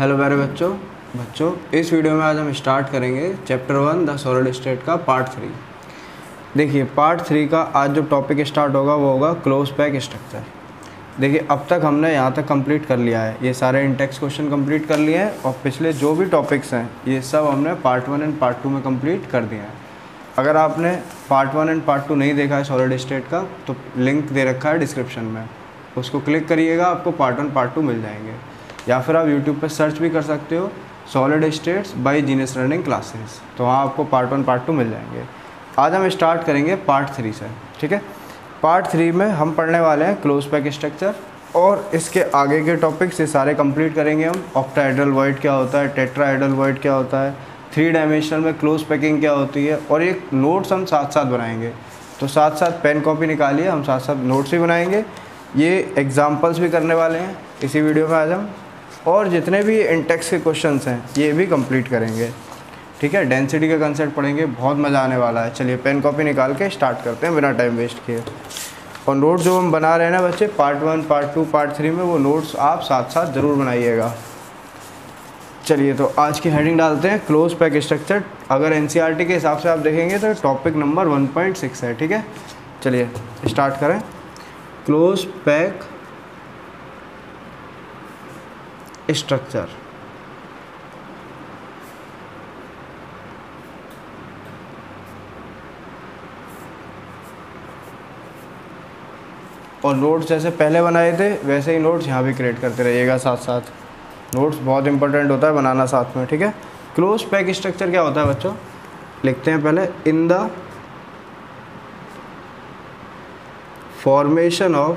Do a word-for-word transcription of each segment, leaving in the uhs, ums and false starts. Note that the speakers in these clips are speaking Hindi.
हेलो प्यारे बच्चों बच्चों इस वीडियो में आज हम स्टार्ट करेंगे chapter one the solid state का पार्ट थ्री। देखिए पार्ट थ्री का आज जो टॉपिक स्टार्ट होगा वो होगा क्लोज पैक स्ट्रक्चर। देखिए अब तक हमने यहाँ तक कंप्लीट कर लिया है, ये सारे इंटेक्स क्वेश्चन कंप्लीट कर लिए हैं और पिछले जो भी टॉपिक्स हैं ये सब हमने part one and part two में कंप्लीट कर दिया है। अगर आपने part one and part two नहीं देखा है सॉलिड स्टेट का तो लिंक दे रखा है डिस्क्रिप्शन में, उसको क्लिक करिएगा, आपको पार्ट वन पार्ट टू मिल जाएंगे। या फिर आप यूट्यूब पर सर्च भी कर सकते हो solid states by genius learning classes, तो वहाँ आपको पार्ट वन पार्ट टू मिल जाएंगे। आज हम स्टार्ट करेंगे पार्ट थ्री से, ठीक है। पार्ट थ्री में हम पढ़ने वाले हैं क्लोज पैक स्ट्रक्चर और इसके आगे के टॉपिक्स ये सारे कंप्लीट करेंगे हम। ऑक्टाहेड्रल वॉइड क्या होता है, टेट्राहेड्रल वॉइड क्या होता है, थ्री डायमेंशनल में क्लोज पैकिंग क्या होती है, और एक नोट्स हम साथ साथ बनाएंगे। तो साथ साथ पेन कॉपी निकालिए, हम साथ साथ नोट्स भी बनाएंगे, ये एग्जाम्पल्स भी करने वाले हैं इसी वीडियो में आज हम, और जितने भी इंटेक्स के क्वेश्चंस हैं ये भी कंप्लीट करेंगे, ठीक है। डेंसिटी का कंसेप्ट पढ़ेंगे, बहुत मज़ा आने वाला है। चलिए पेन कॉपी निकाल के स्टार्ट करते हैं बिना टाइम वेस्ट किए। और नोट जो हम बना रहे हैं ना बच्चे part one part two part three में, वो नोट्स आप साथ साथ ज़रूर बनाइएगा। चलिए तो आज की हेडिंग डालते हैं क्लोज पैक स्ट्रक्चर। अगर एनसीईआरटी के हिसाब से आप देखेंगे तो topic number one point six है, ठीक है। चलिए स्टार्ट करें। Close pack structure. और नोट्स जैसे पहले बनाए थे वैसे ही नोट्स यहाँ भी क्रिएट करते रहिएगा साथ साथ। नोट्स बहुत इंपॉर्टेंट होता है बनाना साथ में, ठीक है। क्लोज पैक स्ट्रक्चर क्या होता है बच्चों, लिखते हैं पहले। In the formation of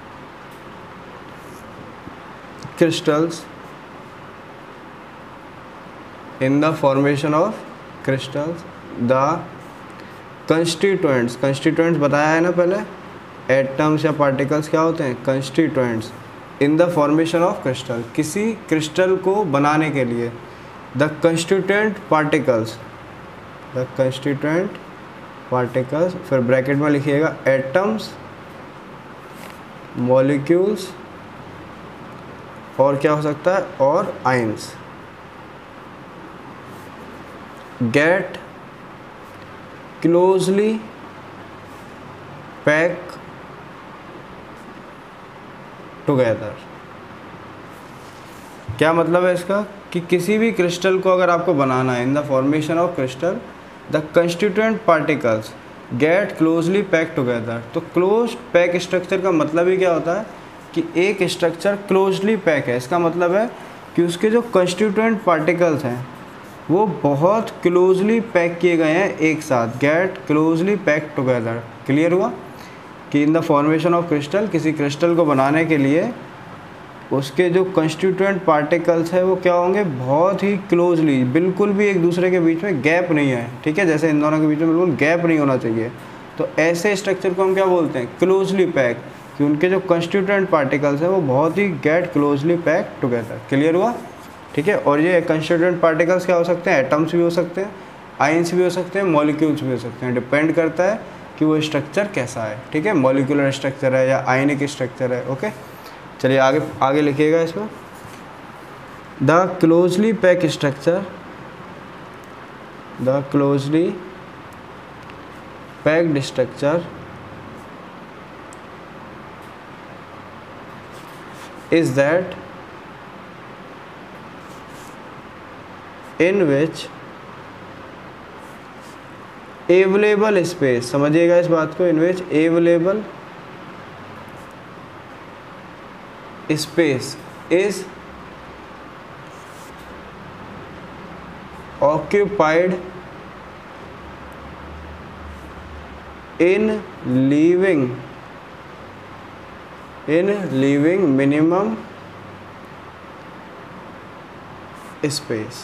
crystals in the formation of crystals the constituents, constituents बताया है ना पहले, एटम्स या पार्टिकल्स क्या होते हैं, constituents. In the formation of crystal, किसी क्रिस्टल को बनाने के लिए। The constituent particles, the constituent particles, फिर ब्रैकेट में लिखिएगा एटम्स, मॉलिक्यूल्स, और क्या हो सकता है, और ions, get closely pack together. क्या मतलब है इसका कि किसी भी क्रिस्टल को अगर आपको बनाना है, in the formation of crystal the constituent particles get closely pack together. तो क्लोज पैक स्ट्रक्चर का मतलब ही क्या होता है कि एक स्ट्रक्चर क्लोजली पैक है। इसका मतलब है कि उसके जो कंस्टिट्यूएंट पार्टिकल्स हैं वो बहुत क्लोजली पैक किए गए हैं एक साथ। Get closely pack together, clear हुआ कि in the formation of crystal, किसी क्रिस्टल को बनाने के लिए उसके जो कंस्टिट्यूएंट पार्टिकल्स है वो क्या होंगे, बहुत ही क्लोजली, बिल्कुल भी एक दूसरे के बीच में गैप नहीं है, ठीक है। जैसे इन दोनों के बीच में बिल्कुल गैप नहीं होना चाहिए। तो ऐसे स्ट्रक्चर को हम क्या बोलते हैं, क्लोजली पैक, कि उनके जो कंस्टिट्यूएंट पार्टिकल्स है वो बहुत ही get closely pack together, clear हुआ, ठीक है। और ये कंस्टिट्यूएंट पार्टिकल्स क्या हो सकते हैं, एटम्स भी हो सकते हैं, आयंस भी हो सकते हैं, मॉलिक्यूल्स भी हो सकते हैं। डिपेंड करता है कि वो स्ट्रक्चर कैसा है, ठीक है, मॉलिक्यूलर स्ट्रक्चर है या आयनिक स्ट्रक्चर है, ओके। चलिए आगे आगे लिखिएगा इसमें। The closely pack structure, the closely packed structure is that in which available space, समझिएगा इस बात को, in which available space is occupied in leaving in leaving minimum space।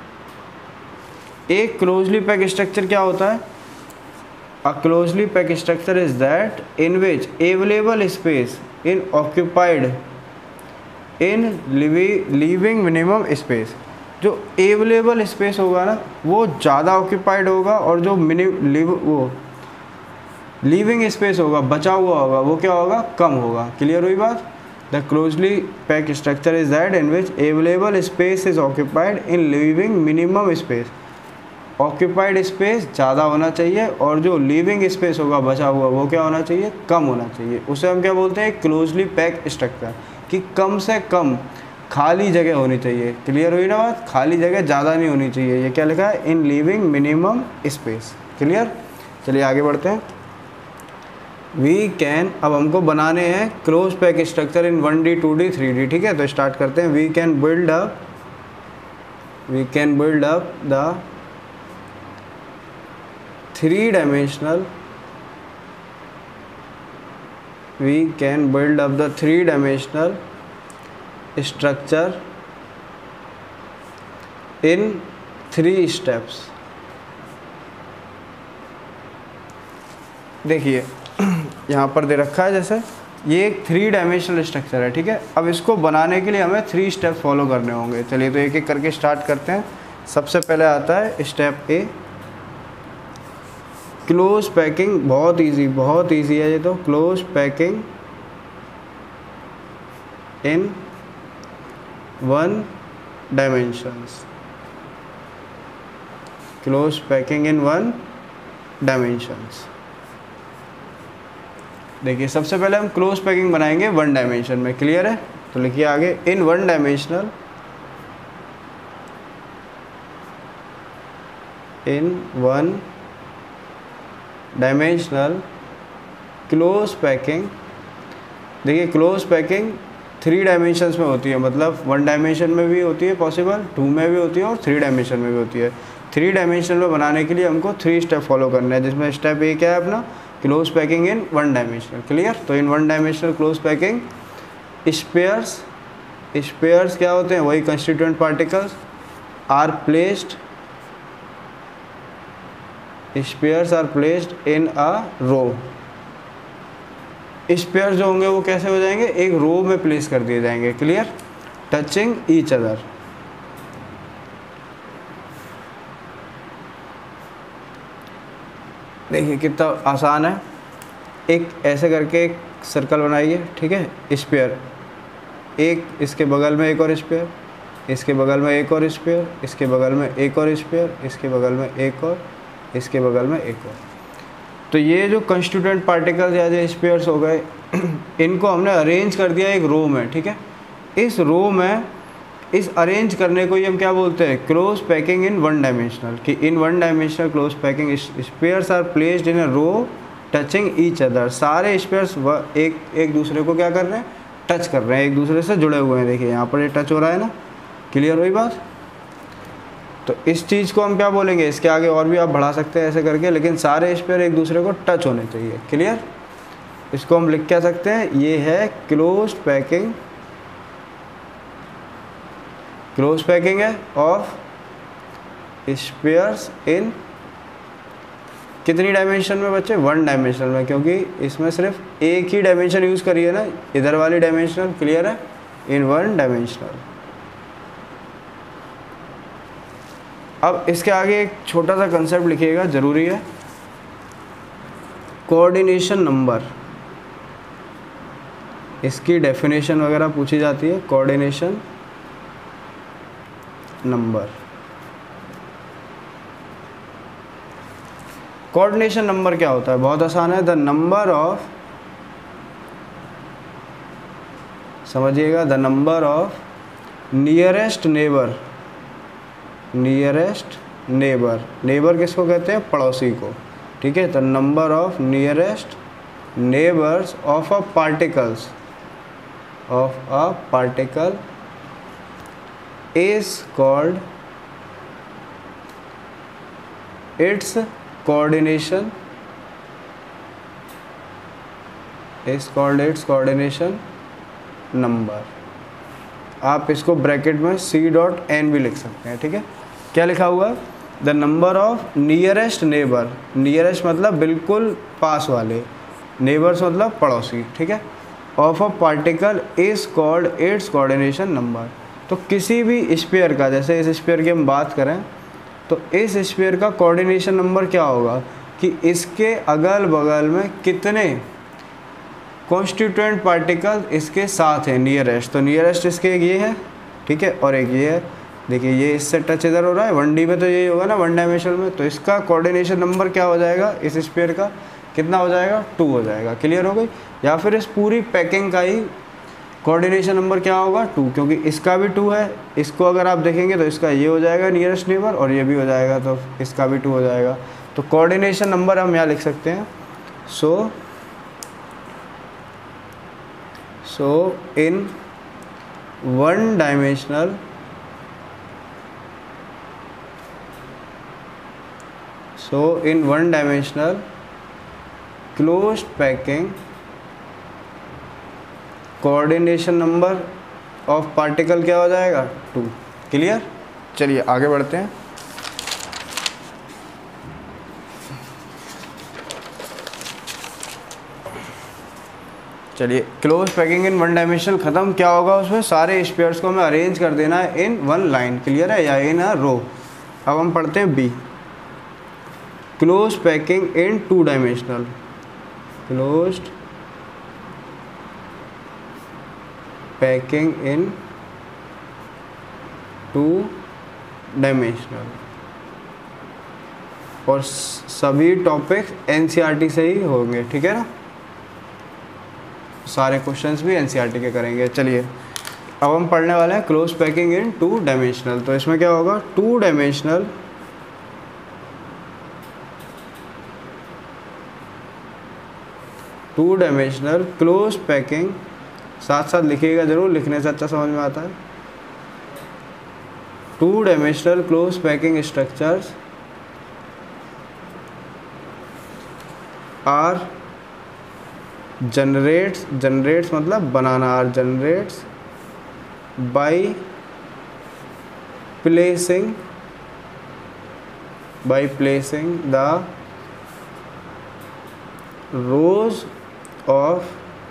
एक क्लोजली पैक स्ट्रक्चर क्या होता है, a closely pack structure is that in which available space in occupied in leaving minimum space. जो अवेलेबल स्पेस होगा ना वो ज़्यादा ऑक्यूपाइड होगा, और जो मिनिम लिव वो लीविंग स्पेस होगा, बचा हुआ होगा, वो क्या होगा, कम होगा। क्लियर हुई बात। The closely pack structure is that in which available space is occupied in leaving minimum space. Occupied space ज़्यादा होना चाहिए और जो लिविंग स्पेस होगा बचा हुआ वो क्या होना चाहिए, कम होना चाहिए। उसे हम क्या बोलते हैं, क्लोजली पैक स्ट्रक्चर, कि कम से कम खाली जगह होनी चाहिए। क्लियर हुई ना बात, खाली जगह ज़्यादा नहीं होनी चाहिए। ये क्या लिखा है, in leaving minimum space. Clear, चलिए आगे बढ़ते हैं। वी कैन, अब हमको बनाने हैं close pack structure in one D two D three D. ठीक है, तो स्टार्ट करते हैं। We can build up we can build up the three dimensional we can build up the three dimensional structure in three steps. देखिए यहाँ पर दे रखा है, जैसे ये एक थ्री डायमेंशनल स्ट्रक्चर है। ठीक है, अब इसको बनाने के लिए हमें थ्री स्टेप फॉलो करने होंगे। चलिए तो एक एक करके स्टार्ट करते हैं। सबसे पहले आता है स्टेप ए, क्लोज पैकिंग। बहुत इजी बहुत इजी है ये तो। Close packing in one dimensions close packing in one dimensions. देखिए सबसे पहले हम क्लोज पैकिंग बनाएंगे वन डायमेंशन में। क्लियर है, तो लिखिए आगे, in one dimensional in one dimensional close packing. देखिए क्लोज पैकिंग थ्री डायमेंशंस में होती है, मतलब वन डायमेंशन में भी होती है पॉसिबल, टू में भी होती है और थ्री डायमेंशन में भी होती है। थ्री डायमेंशन में बनाने के लिए हमको थ्री स्टेप फॉलो करना है, जिसमें स्टेप ए क्या है अपना, close packing in one dimensional. Clear, तो in one dimensional close packing spheres spheres क्या होते हैं, वही constituent particles are placed spheres are placed in a row. Sphere जो होंगे वो कैसे हो जाएंगे, एक रो में प्लेस कर दिए जाएंगे। Clear, touching each other. देखिए कितना आसान है। एक ऐसे करके एक सर्कल बनाइए। ठीक है, स्पेयर, एक इसके बगल में एक और स्पेयर, इसके बगल में एक और स्पेयर, इसके बगल में एक और स्पेयर, इसके बगल में एक और, इसके बगल में एक और। तो ये जो कंस्टिट्यूएंट पार्टिकल्स या जो स्पेयर्स हो गए, इनको हमने अरेंज कर दिया एक रो में। ठीक है, इस रो में इस अरेंज करने को ही हम क्या बोलते हैं, close packing in one dimensional. कि in one dimensional close packing spheres are placed in a row touching each other. सारे स्पेयर्स एक एक दूसरे को क्या कर रहे हैं, टच कर रहे हैं, एक दूसरे से जुड़े हुए हैं। देखिए यहाँ पर ये टच हो रहा है ना। क्लियर हुई बात, तो इस चीज़ को हम क्या बोलेंगे, इसके आगे और भी आप बढ़ा सकते हैं ऐसे करके, लेकिन सारे स्पेयर एक दूसरे को टच होने चाहिए। क्लियर, इसको हम लिख क्या सकते हैं, ये है क्लोज पैकिंग क्लोज पैकिंग है ऑफ स्पेयर्स इन कितनी डायमेंशन में बच्चे, वन डायमेंशन में, क्योंकि इसमें सिर्फ एक ही डायमेंशन यूज़ करी है ना, इधर वाली डायमेंशनल। क्लियर है, इन वन डायमेंशनल। अब इसके आगे एक छोटा सा कंसेप्ट लिखिएगा, ज़रूरी है, कोऑर्डिनेशन नंबर। इसकी डेफिनेशन वगैरह पूछी जाती है, कोऑर्डिनेशन नंबर। कोऑर्डिनेशन नंबर क्या होता है, बहुत आसान है, द नंबर ऑफ, समझिएगा, the number of nearest neighbour nearest neighbour neighbour किसको कहते हैं, पड़ोसी को। ठीक है, the number of nearest neighbours of a particles of a particle is called its coordination is called its coordination number। आप इसको ब्रैकेट में c डॉट एन भी लिख सकते हैं। ठीक है, क्या लिखा हुआ, the number of nearest neighbour. Nearest मतलब बिल्कुल पास वाले, नेबर्स मतलब पड़ोसी। ठीक है, of a particle is called its coordination number. तो किसी भी स्पेयर का, जैसे इस स्पेयर की हम बात करें, तो इस स्पेयर का कोऑर्डिनेशन नंबर क्या होगा कि इसके अगल बगल में कितने कॉन्स्टिट्यूएंट पार्टिकल इसके साथ है नियरेस्ट, तो नियरेस्ट इसके एक ये है, ठीक है, और एक ये है। देखिए ये इससे टच इधर हो रहा है, वन डी में तो यही होगा ना, वन डायमेंशनल में, तो इसका कोऑर्डिनेशन नंबर क्या हो जाएगा इस स्फीयर का, कितना हो जाएगा, टू हो जाएगा। क्लियर हो गई। या फिर इस पूरी पैकिंग का ही कोऑर्डिनेशन नंबर क्या होगा, टू, क्योंकि इसका भी टू है। इसको अगर आप देखेंगे तो इसका ये हो जाएगा नियरेस्ट नेबर, और ये भी हो जाएगा, तो इसका भी टू हो जाएगा। तो कोऑर्डिनेशन नंबर हम यहाँ लिख सकते हैं। So so in one dimensional so in one dimensional closed packing coordination number of particle क्या हो जाएगा, टू। क्लियर। चलिए आगे बढ़ते हैं। चलिए close packing in one dimensional खत्म। क्या होगा उसमें, सारे स्पेयर्स को हमें अरेंज कर देना है इन वन लाइन। क्लियर है, या इन अ रो। अब हम पढ़ते हैं B, close packing in two dimensional. Closed packing in two dimensional, और सभी टॉपिक्स एनसीईआरटी से ही होंगे, ठीक है ना। सारे क्वेश्चंस भी एनसीईआरटी के करेंगे। चलिए अब हम पढ़ने वाले हैं close packing in two dimensional. तो इसमें क्या होगा, two dimensional two dimensional close packing, साथ साथ लिखिएगा जरूर, लिखने से अच्छा समझ में आता है। Two dimensional close packing structures are generates, generates मतलब बनाना, are generates by placing by placing the rows of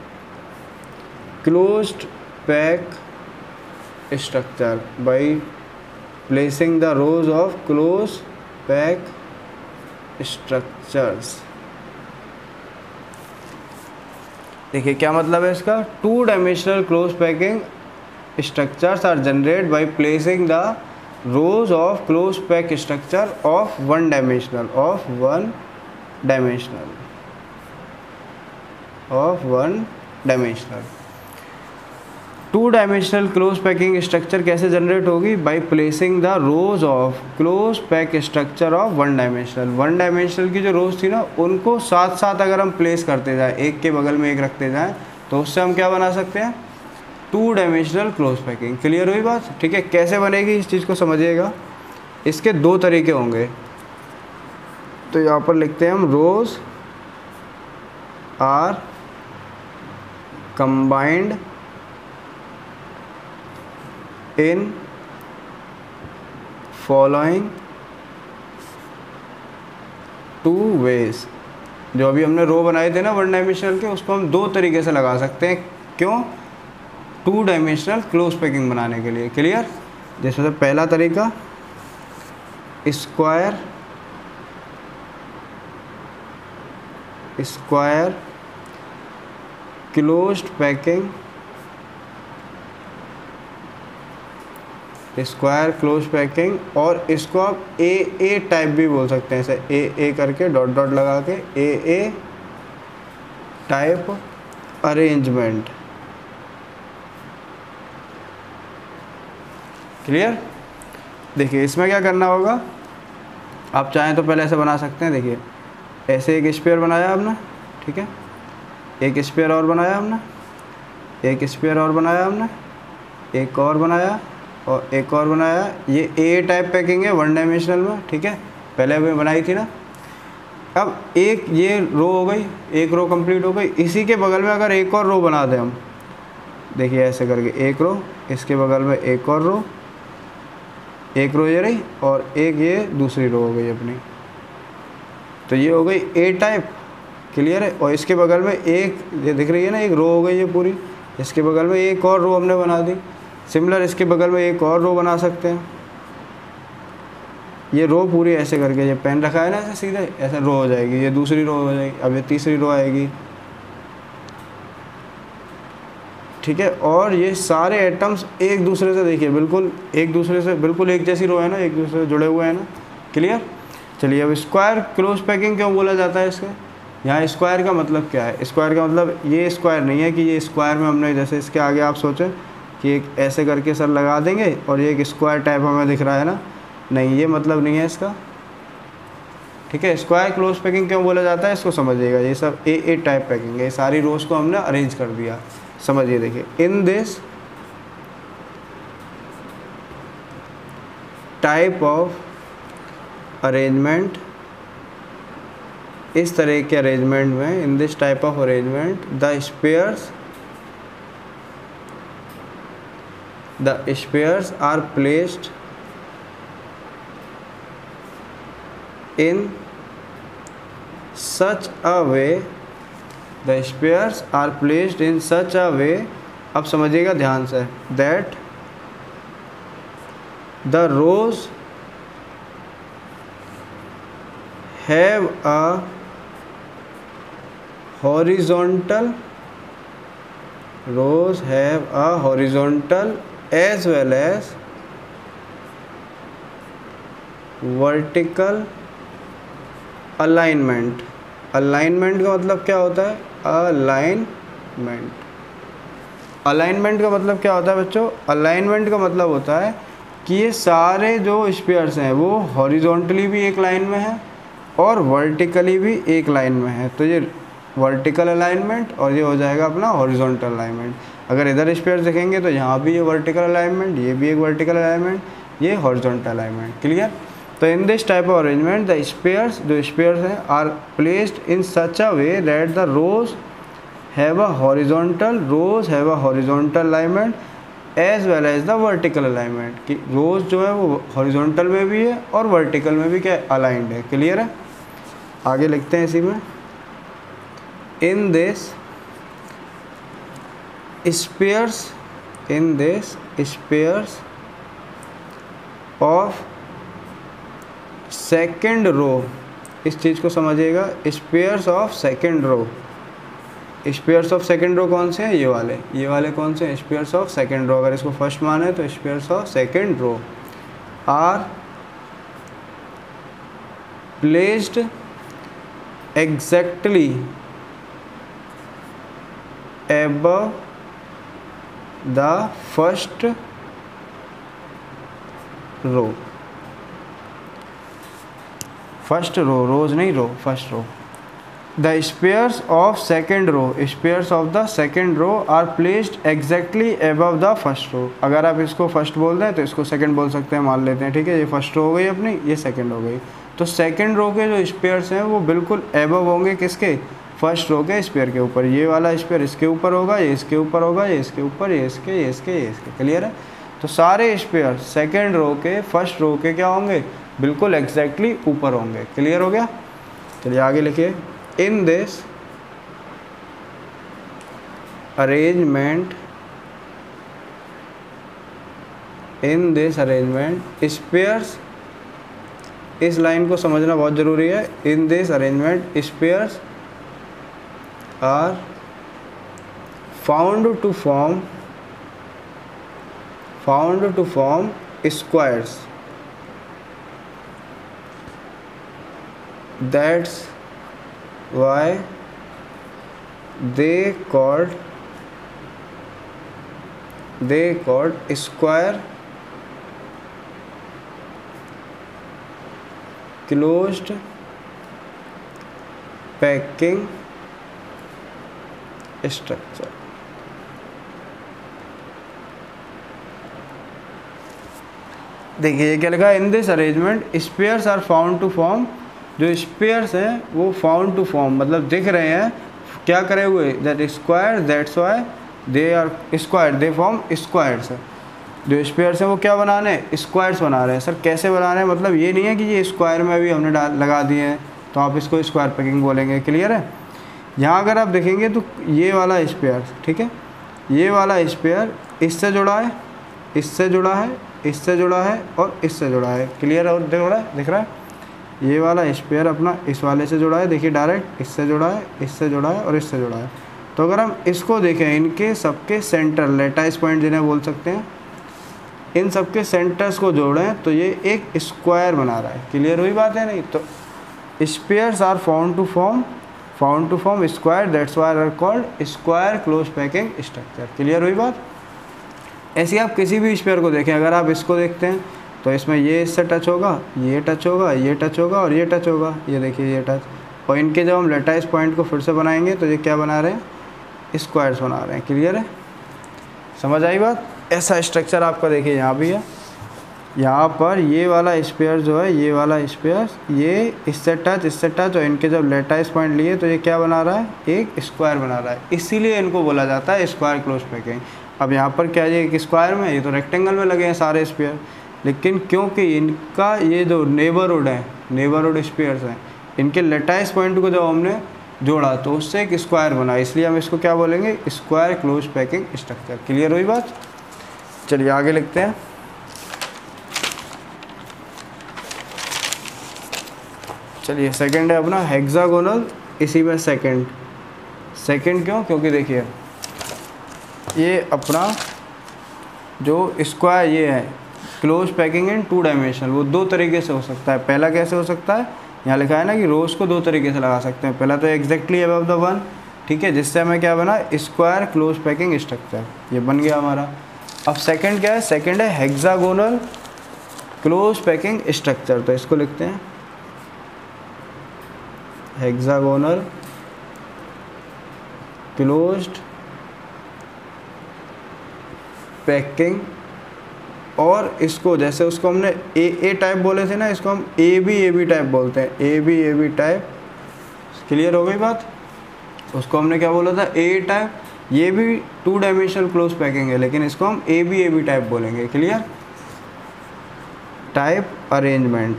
closed pack structure by placing the rows of closed pack structures। देखिए क्या मतलब है इसका, two dimensional close packing structures are generate by placing the rows of close pack structure of one dimensional of one dimensional of one dimensional. Two dimensional close packing structure कैसे जनरेट होगी, by placing the rows of close pack structure of one dimensional. One dimensional की जो रोज थी ना, उनको साथ साथ अगर हम प्लेस करते जाएं, एक के बगल में एक रखते जाएं, तो उससे हम क्या बना सकते हैं, two dimensional close packing. Clear हुई बात, ठीक है। कैसे बनेगी इस चीज़ को समझिएगा। इसके दो तरीके होंगे, तो यहाँ पर लिखते हैं हम, rows are combined in following two ways. जो अभी हमने रो बनाए थे ना वन डायमेंशनल के, उसको हम दो तरीके से लगा सकते हैं। क्यों, टू डायमेंशनल क्लोज पैकिंग बनाने के लिए। क्लियर। जैसे तो पहला तरीका, square square closed packing square close packing, और इसको आप ए ए टाइप भी बोल सकते हैं, ऐसे ए ए करके डॉट डॉट लगा के, A A type arrangement. Clear. देखिए इसमें क्या करना होगा, आप चाहें तो पहले ऐसे बना सकते हैं। देखिए ऐसे एक स्फीयर बनाया हमने, ठीक है, एक स्फीयर और बनाया हमने, एक स्फीयर और बनाया हमने, एक और बनाया और एक और बनाया। ये ए टाइप पैकिंग है वन डायमेंशनल में, ठीक है, पहले अभी बनाई थी ना। अब एक ये रो हो गई, एक रो कंप्लीट हो गई। इसी के बगल में अगर एक और रो बना दें हम, देखिए ऐसे करके एक रो, इसके बगल में एक और रो, एक रो ये रही और एक ये दूसरी रो हो गई अपनी, तो ये हो गई ए टाइप। क्लियर है। और इसके बगल में एक ये दिख रही है ना, एक रो हो गई ये पूरी, इसके बगल में एक और रो हमने बना दी। सिमिलर इसके बगल में एक और रो बना सकते हैं। ये रो पूरी ऐसे करके, ये पेन रखा है ना ऐसे सीधे, ऐसे रो हो जाएगी, ये दूसरी रो हो जाएगी, अब ये तीसरी रो आएगी, ठीक है। और ये सारे एटम्स एक दूसरे से देखिए बिल्कुल एक दूसरे से बिल्कुल एक जैसी रो है ना, एक दूसरे से जुड़े हुए हैं ना, क्लियर। चलिए अब स्क्वायर क्लोज पैकिंग क्यों बोला जाता है इसके, यहाँ स्क्वायर का मतलब क्या है, स्क्वायर का मतलब ये स्क्वायर नहीं है कि ये स्क्वायर में हमने जैसे इसके आगे आप सोचें कि एक ऐसे करके सर लगा देंगे और ये एक स्क्वायर टाइप हमें दिख रहा है ना, नहीं ये मतलब नहीं है इसका, ठीक है। स्क्वायर क्लोज पैकिंग क्यों बोला जाता है इसको समझिएगा, ये सब ए ए टाइप पैकिंग है, ये सारी रोज को हमने अरेंज कर दिया, समझिए। देखिए in this type of arrangement, इस तरह के अरेंजमेंट में, in this type of arrangement the spheres the spheres are placed in such a way, the spares are placed in such a way, अब समझिएगा ध्यान से, that the rows have a horizontal rows have a horizontal as well as vertical alignment. Alignment का मतलब क्या होता है, अलाइनमेंट अलाइनमेंट का मतलब क्या होता है बच्चों, अलाइनमेंट का मतलब होता है कि ये सारे जो स्पेयर्स हैं वो हॉरिजॉन्टली भी एक लाइन में है और वर्टिकली भी एक लाइन में है, तो ये वर्टिकल अलाइनमेंट और ये हो जाएगा अपना हॉरिजॉन्टल अलाइनमेंट। अगर इधर स्पेयर्स देखेंगे तो यहाँ भी ये वर्टिकल अलाइनमेंट, ये भी एक वर्टिकल अलाइनमेंट, ये हॉरिजॉन्टल अलाइनमेंट, क्लियर। तो in this type of arrangement the spheres, जो स्पेयर्स हैं, are placed in such a way that the rows have a horizontal rows have a horizontal alignment as well as the vertical alignment, कि रोज जो है वो हॉरिजॉन्टल में भी है और वर्टिकल में भी क्या अलाइंड है, क्लियर है। आगे लिखते हैं इसी में, in this spheres in this spheres of second row, इस चीज़ को समझिएगा, spheres of second row. Spheres of second row कौन से हैं, ये वाले, ये वाले कौन से हैं, स्पेयर्स ऑफ सेकेंड रो। अगर इसको फर्स्ट माने तो spheres of second row are placed exactly above the first row, first row, rows नहीं row, first row. The spheres of second row, spheres of the second row are placed exactly above the first row. अगर आप इसको फर्स्ट बोल दें तो इसको सेकंड बोल सकते हैं, मान लेते हैं, ठीक है। ये फर्स्ट रो हो गई अपनी, ये सेकंड हो गई, तो सेकंड रो के जो स्पेयर्स हैं वो बिल्कुल एबव होंगे किसके, फर्स्ट रो के स्पेयर के ऊपर। ये वाला स्पेयर इसके ऊपर होगा, ये इसके ऊपर होगा, ये इसके ऊपर, ये इसके, ये इसके, ये इसके, क्लियर है। तो सारे स्पेयर सेकेंड रो के फर्स्ट रो के क्या होंगे, बिल्कुल एग्जैक्टली ऊपर होंगे, क्लियर हो गया। चलिए आगे लिखिए, in this arrangement in this arrangement spheres, इस लाइन को समझना बहुत ज़रूरी है। In this arrangement spheres are found to form found to form squares, that's why they called they called square closed packing structure। देखिए ये क्या लिखा है, in this arrangement spheres are found to form, जो स्पेयर्स हैं वो फाउंड टू फॉर्म मतलब दिख रहे हैं क्या करे हुए, that square, that's why they are square, they form squares. जो स्पेयर्स हैं वो क्या बना रहे हैं, स्क्वायर्स बना रहे हैं। सर कैसे बना रहे हैं, मतलब ये नहीं है कि ये स्क्वायर में अभी हमने डाल लगा दिए हैं तो आप इसको स्क्वायर पैकिंग बोलेंगे, क्लियर है। यहाँ अगर आप देखेंगे तो ये वाला स्पेयर, ठीक है, ये वाला स्पेयर इससे जुड़ा है, इससे जुड़ा है, इससे जुड़ा है और इससे जुड़ा है, क्लियर है, और दिख रहा है दिख रहा है ये वाला स्पेयर अपना इस वाले से जुड़ा है, देखिए डायरेक्ट इससे जुड़ा है, इससे जुड़ा है और इससे जुड़ा है। तो अगर हम इसको देखें, इनके सबके सेंटर, लेटाइस पॉइंट जिन्हें बोल सकते हैं, इन सबके सेंटर्स को जोड़ें तो ये एक स्क्वायर बना रहा है। क्लियर हुई बात है नहीं? तो spheres are found to form found to form square, that's why are called square close packing structure. Clear हुई बात? ऐसे आप किसी भी स्पेयर को देखें, अगर आप इसको देखते हैं तो इसमें ये इससे टच होगा, ये टच होगा, ये टच होगा और ये टच होगा। ये देखिए ये टच, और इनके जब हम लेटाइस पॉइंट को फिर से बनाएंगे तो ये क्या बना रहे हैं? स्क्वायर्स बना रहे हैं। क्लियर है? समझ आई बात? ऐसा स्ट्रक्चर आपका देखिए यहाँ भी है। यहाँ पर ये वाला स्पेयर जो है, ये वाला स्पेयर, ये इससे टच इससे टच और इनके जब लेटाइस पॉइंट लिए तो ये क्या बना रहा है? एक स्क्वायर बना रहा है। इसीलिए इनको बोला जाता है स्क्वायर क्लोज पैकिंग। अब यहाँ पर क्या है? एक स्क्वायर में, ये तो रेक्टेंगल में लगे हैं सारे स्पेयर, लेकिन क्योंकि इनका ये जो नेबरहुड है, नेबरहुड स्पेयर्स हैं, इनके लेटाइस पॉइंट को जब हमने जोड़ा तो उससे एक स्क्वायर बना, इसलिए हम इसको क्या बोलेंगे? Square close packing structure. Clear हुई बात? चलिए आगे लिखते हैं। चलिए सेकंड है अपना हेक्सागोनल, इसी में सेकंड सेकंड क्यों? क्योंकि देखिए ये अपना जो स्क्वायर ये है close packing in two dimension, वो दो तरीके से हो सकता है। पहला कैसे हो सकता है? यहाँ लिखा है ना कि रोज को दो तरीके से लगा सकते हैं। पहला तो एग्जैक्टली अबव द वन, ठीक है, जिससे हमें क्या बना? स्क्वायर क्लोज पैकिंग स्ट्रक्चर, ये बन गया हमारा। अब सेकंड क्या है? सेकंड है हेक्सागोनल क्लोज पैकिंग स्ट्रक्चर, तो इसको लिखते हैं हेक्सागोनल क्लोज्ड पैकिंग। और इसको जैसे उसको हमने ए ए टाइप बोले थे ना, इसको हम A B A B type बोलते हैं, A B A B type. Clear हो गई बात? उसको हमने क्या बोला था? A type. ये भी टू डायमेंशनल क्लोज पैकिंग है, लेकिन इसको हम A B A B type बोलेंगे। क्लियर? Type arrangement.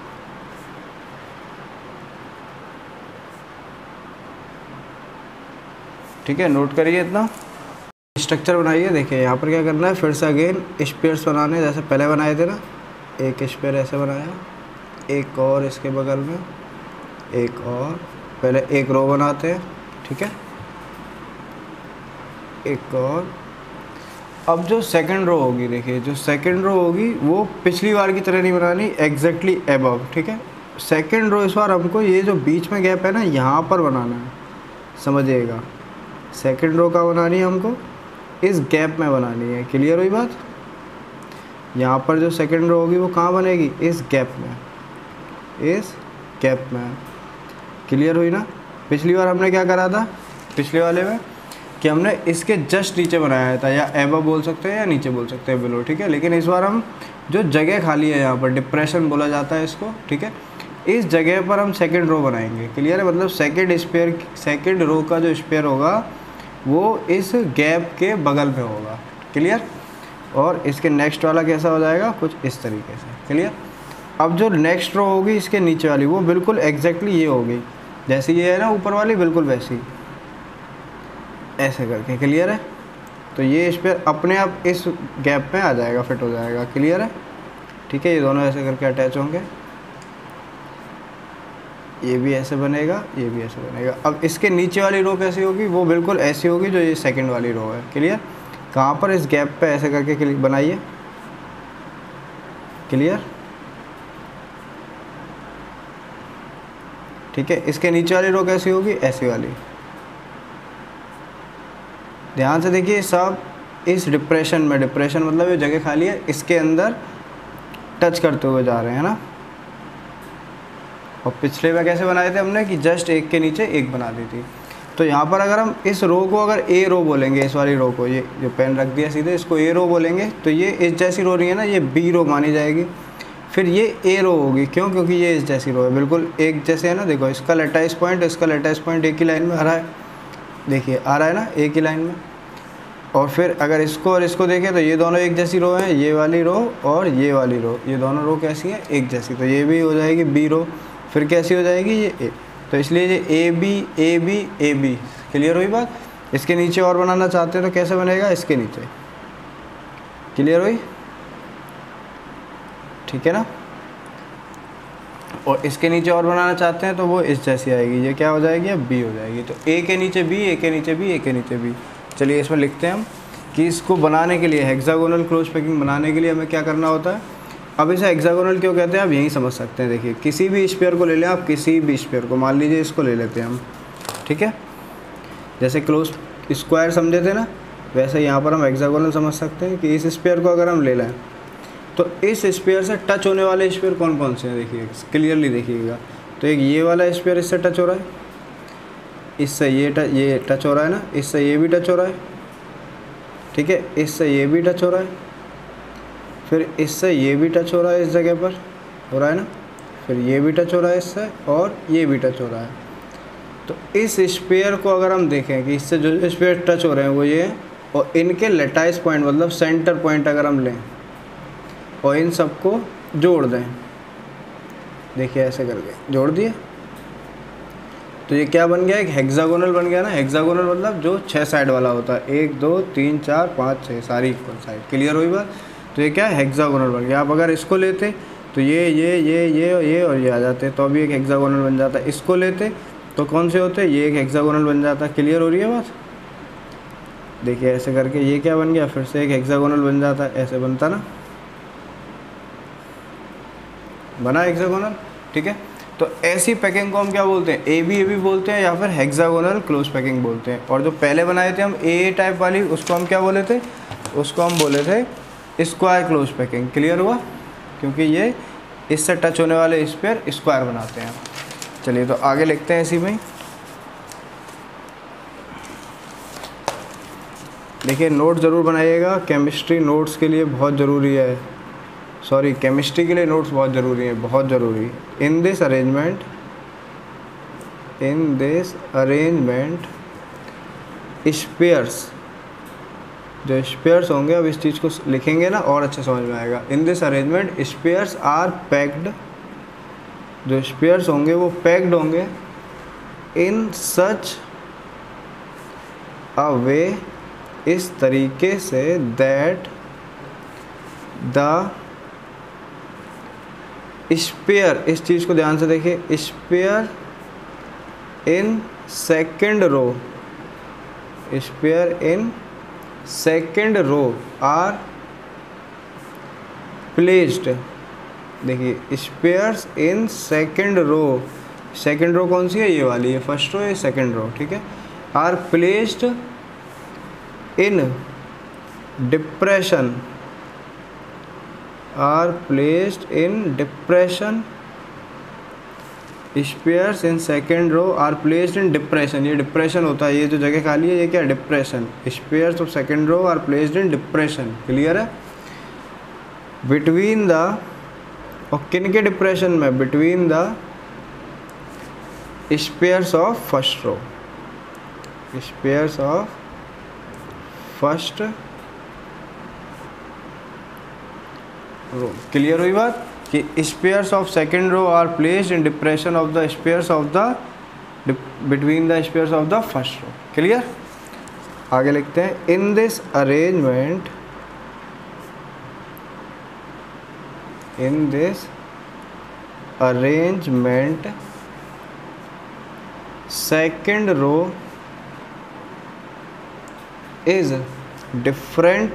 ठीक है, नोट करिए इतना। स्ट्रक्चर बनाइए। देखिए यहाँ पर क्या करना है? फिर से अगेन स्पेयर्स बनाने, जैसे पहले बनाए थे ना, एक स्पेयर ऐसे बनाया, एक और इसके बगल में, एक और, पहले एक रो बनाते हैं, ठीक है, एक और। अब जो सेकंड रो होगी, देखिए जो सेकंड रो होगी वो पिछली बार की तरह नहीं बनानी, एग्जैक्टली एबव, ठीक है। सेकंड रो इस बार हमको ये जो बीच में गैप है ना, यहाँ पर बनाना है, समझिएगा। सेकंड रो का बनानी है हमको, इस गैप में बनानी है। क्लियर हुई बात? यहाँ पर जो सेकंड रो होगी वो कहाँ बनेगी? इस गैप में, इस गैप में। क्लियर हुई ना? पिछली बार हमने क्या करा था, पिछले वाले में, कि हमने इसके जस्ट नीचे बनाया था, या एबव बोल सकते हैं या नीचे बोल सकते हैं, बिलो, ठीक है। लेकिन इस बार हम जो जगह खाली है यहाँ पर, डिप्रेशन बोला जाता है इसको, ठीक है, इस जगह पर हम सेकंड रो बनाएंगे। क्लियर है? मतलब सेकंड स्पेयर, सेकंड रो का जो स्पेयर होगा वो इस गैप के बगल में होगा। क्लियर? और इसके नेक्स्ट वाला कैसा हो जाएगा? कुछ इस तरीके से। क्लियर? अब जो नेक्स्ट रो होगी इसके नीचे वाली, वो बिल्कुल एग्जैक्टली ये होगी, जैसे ये है ना ऊपर वाली, बिल्कुल वैसी, ऐसे करके। क्लियर है? तो ये स्पेयर अपने आप इस गैप में आ जाएगा, फिट हो जाएगा। क्लियर है? ठीक है, ये दोनों ऐसे करके अटैच होंगे, ये भी ऐसे बनेगा, ये भी ऐसे बनेगा। अब इसके नीचे वाली रो कैसी होगी? वो बिल्कुल ऐसी होगी जो ये सेकंड वाली रो है। क्लियर? कहाँ पर? इस गैप पे ऐसे करके क्लिक बनाइए। क्लियर? ठीक है, इसके नीचे वाली रो कैसी होगी? ऐसी वाली। ध्यान से देखिए, सब इस डिप्रेशन में, डिप्रेशन मतलब ये जगह खाली है, इसके अंदर टच करते हुए जा रहे हैं ना। और पिछले में कैसे बनाए थे हमने, कि जस्ट एक के नीचे एक बना दी थी। तो यहाँ पर अगर हम इस रो को अगर ए रो बोलेंगे, इस वाली रो को, ये जो पेन रख दिया सीधे, इसको ए रो बोलेंगे, तो ये इस जैसी रो नहीं है ना, ये बी रो मानी जाएगी। फिर ये ए रो होगी, क्यों? क्योंकि ये इस जैसी रो है, बिल्कुल एक जैसे है ना। देखो इसका लेटाइस पॉइंट, इसका लेटाइस पॉइंट एक ही लाइन में आ रहा है, देखिए आ रहा है ना एक ही लाइन में। और फिर अगर इसको और इसको देखें तो ये दोनों एक जैसी रो हैं, ये वाली रो और ये वाली रो, ये दोनों रो कैसी हैं? एक जैसी। तो ये भी हो जाएगी बी रो, फिर कैसी हो जाएगी? ये ए। तो इसलिए ये A B A B A B. Clear हुई बात? इसके नीचे और बनाना चाहते हैं तो कैसे बनेगा? इसके नीचे। क्लियर हुई? ठीक है ना? और इसके नीचे और बनाना चाहते हैं तो वो इस जैसी आएगी, ये क्या हो जाएगी, अब बी हो जाएगी। तो ए के नीचे बी, ए के नीचे बी, ए के नीचे बी। चलिए इसमें लिखते हैं हम कि इसको बनाने के लिए, हेक्सागोनल क्लोज पैकिंग बनाने के लिए हमें क्या करना होता है। अब इसे हेक्सागोनल क्यों कहते हैं आप यहीं समझ सकते हैं। देखिए किसी भी स्फीयर को ले लें आप, किसी भी स्फीयर को, मान लीजिए इसको ले लेते हैं हम, ठीक है। जैसे क्लोज स्क्वायर समझे थे ना, वैसे यहाँ पर हम हेक्सागोनल समझ सकते हैं कि इस स्फीयर को अगर हम ले लें तो इस स्फीयर से टच होने वाले स्फीयर कौन कौन से हैं, देखिए क्लियरली देखिएगा। तो एक ये वाला स्फीयर इससे टच हो रहा है, इससे ये टच ये टच हो रहा है ना, इससे ये भी टच हो रहा है, ठीक है, इससे ये भी टच हो रहा है, फिर इससे ये भी टच हो रहा है, इस जगह पर हो रहा है ना, फिर ये भी टच हो रहा है इससे, और ये भी टच हो रहा है। तो इस स्फीयर को अगर हम देखें कि इससे जो स्फीयर टच हो रहे हैं वो ये हैं, और इनके लेटाइस पॉइंट मतलब सेंटर पॉइंट अगर हम लें और इन सबको जोड़ दें, देखिए ऐसे करके जोड़ दिए, तो ये क्या बन गया, एक हेक्सागोनल बन गया ना। हेक्सागोनल मतलब जो छः साइड वाला होता है, एक दो तीन चार पाँच छः, सारी इक्वल साइड। क्लियर हुई बात। तो ये क्या है, हेक्सागोनल बन गया। आप अगर इसको लेते तो ये ये ये ये और ये और ये आ जाते, तो अभी एक हेक्सागोनल बन जाता। इसको लेते तो कौन से होते, ये एक हेक्सागोनल बन जाता। क्लियर हो रही है बात। देखिए ऐसे करके ये क्या बन गया, फिर से एक हेक्सागोनल बन जाता, ऐसे बनता ना, बना हेक्सागोनल, ठीक है। तो ऐसी पैकिंग को हम क्या बोलते हैं, ए बी ए बी बोलते हैं, या फिर हेक्सागोनल क्लोज पैकिंग बोलते हैं। और जो पहले बनाए थे हम ए टाइप वाली, उसको हम क्या बोले थे, उसको हम बोले थे स्क्वायर क्लोज पैकिंग। क्लियर हुआ, क्योंकि ये इससे टच होने वाले स्फीयर स्क्वायर बनाते हैं। चलिए तो आगे लिखते हैं इसी में। देखिए नोट ज़रूर बनाइएगा, केमिस्ट्री नोट्स के लिए बहुत ज़रूरी है, सॉरी केमिस्ट्री के लिए नोट्स बहुत ज़रूरी है, बहुत ज़रूरी। In this arrangement in this arrangement spheres, जो स्फीयर्स होंगे, अब इस चीज़ को लिखेंगे ना और अच्छे समझ में आएगा। In this arrangement spheres are packed, जो स्फीयर्स होंगे वो पैक्ड होंगे इन सच अ वे, इस तरीके से, दैट द स्फीयर, इस चीज़ को ध्यान से देखिए, sphere in second row, sphere in second row are placed. देखिए spheres in second row, second row कौन सी है, ये वाली, ये फर्स्ट रो, ये सेकेंड रो, ठीक है। Are placed in depression, are placed in depression, spheres in second row are placed in depression. ये डिप्रेशन होता है, ये जो जगह खाली है ये क्या, depression. Spheres of second row are placed in depression. Clear है। बिटवीन द, और किन के डिप्रेशन में, between the spheres of first row, spheres of first row. Clear हुई बात कि spheres of second row are placed in depression of the spheres of the between the spheres of the first row. Clear. आगे लिखते हैं, in this arrangement, in this arrangement second row is different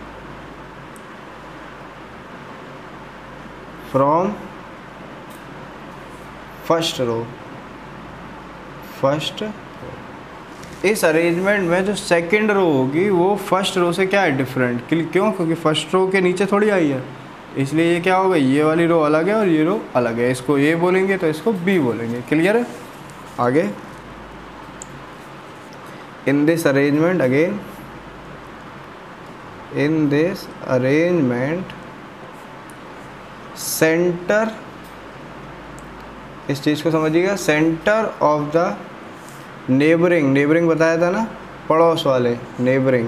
from first row, first इस अरेंजमेंट में जो सेकंड रो होगी वो फर्स्ट रो से क्या है, डिफरेंट। क्यों, क्योंकि फर्स्ट रो के नीचे थोड़ी आई है, इसलिए ये क्या होगा, ये वाली रो अलग है और ये रो अलग है। इसको ए बोलेंगे तो इसको बी बोलेंगे। क्लियर है। आगे, in this arrangement, again in this arrangement centre, इस चीज़ को समझिएगा, centre of the neighbouring, neighbouring बताया था ना, पड़ोस वाले, neighbouring.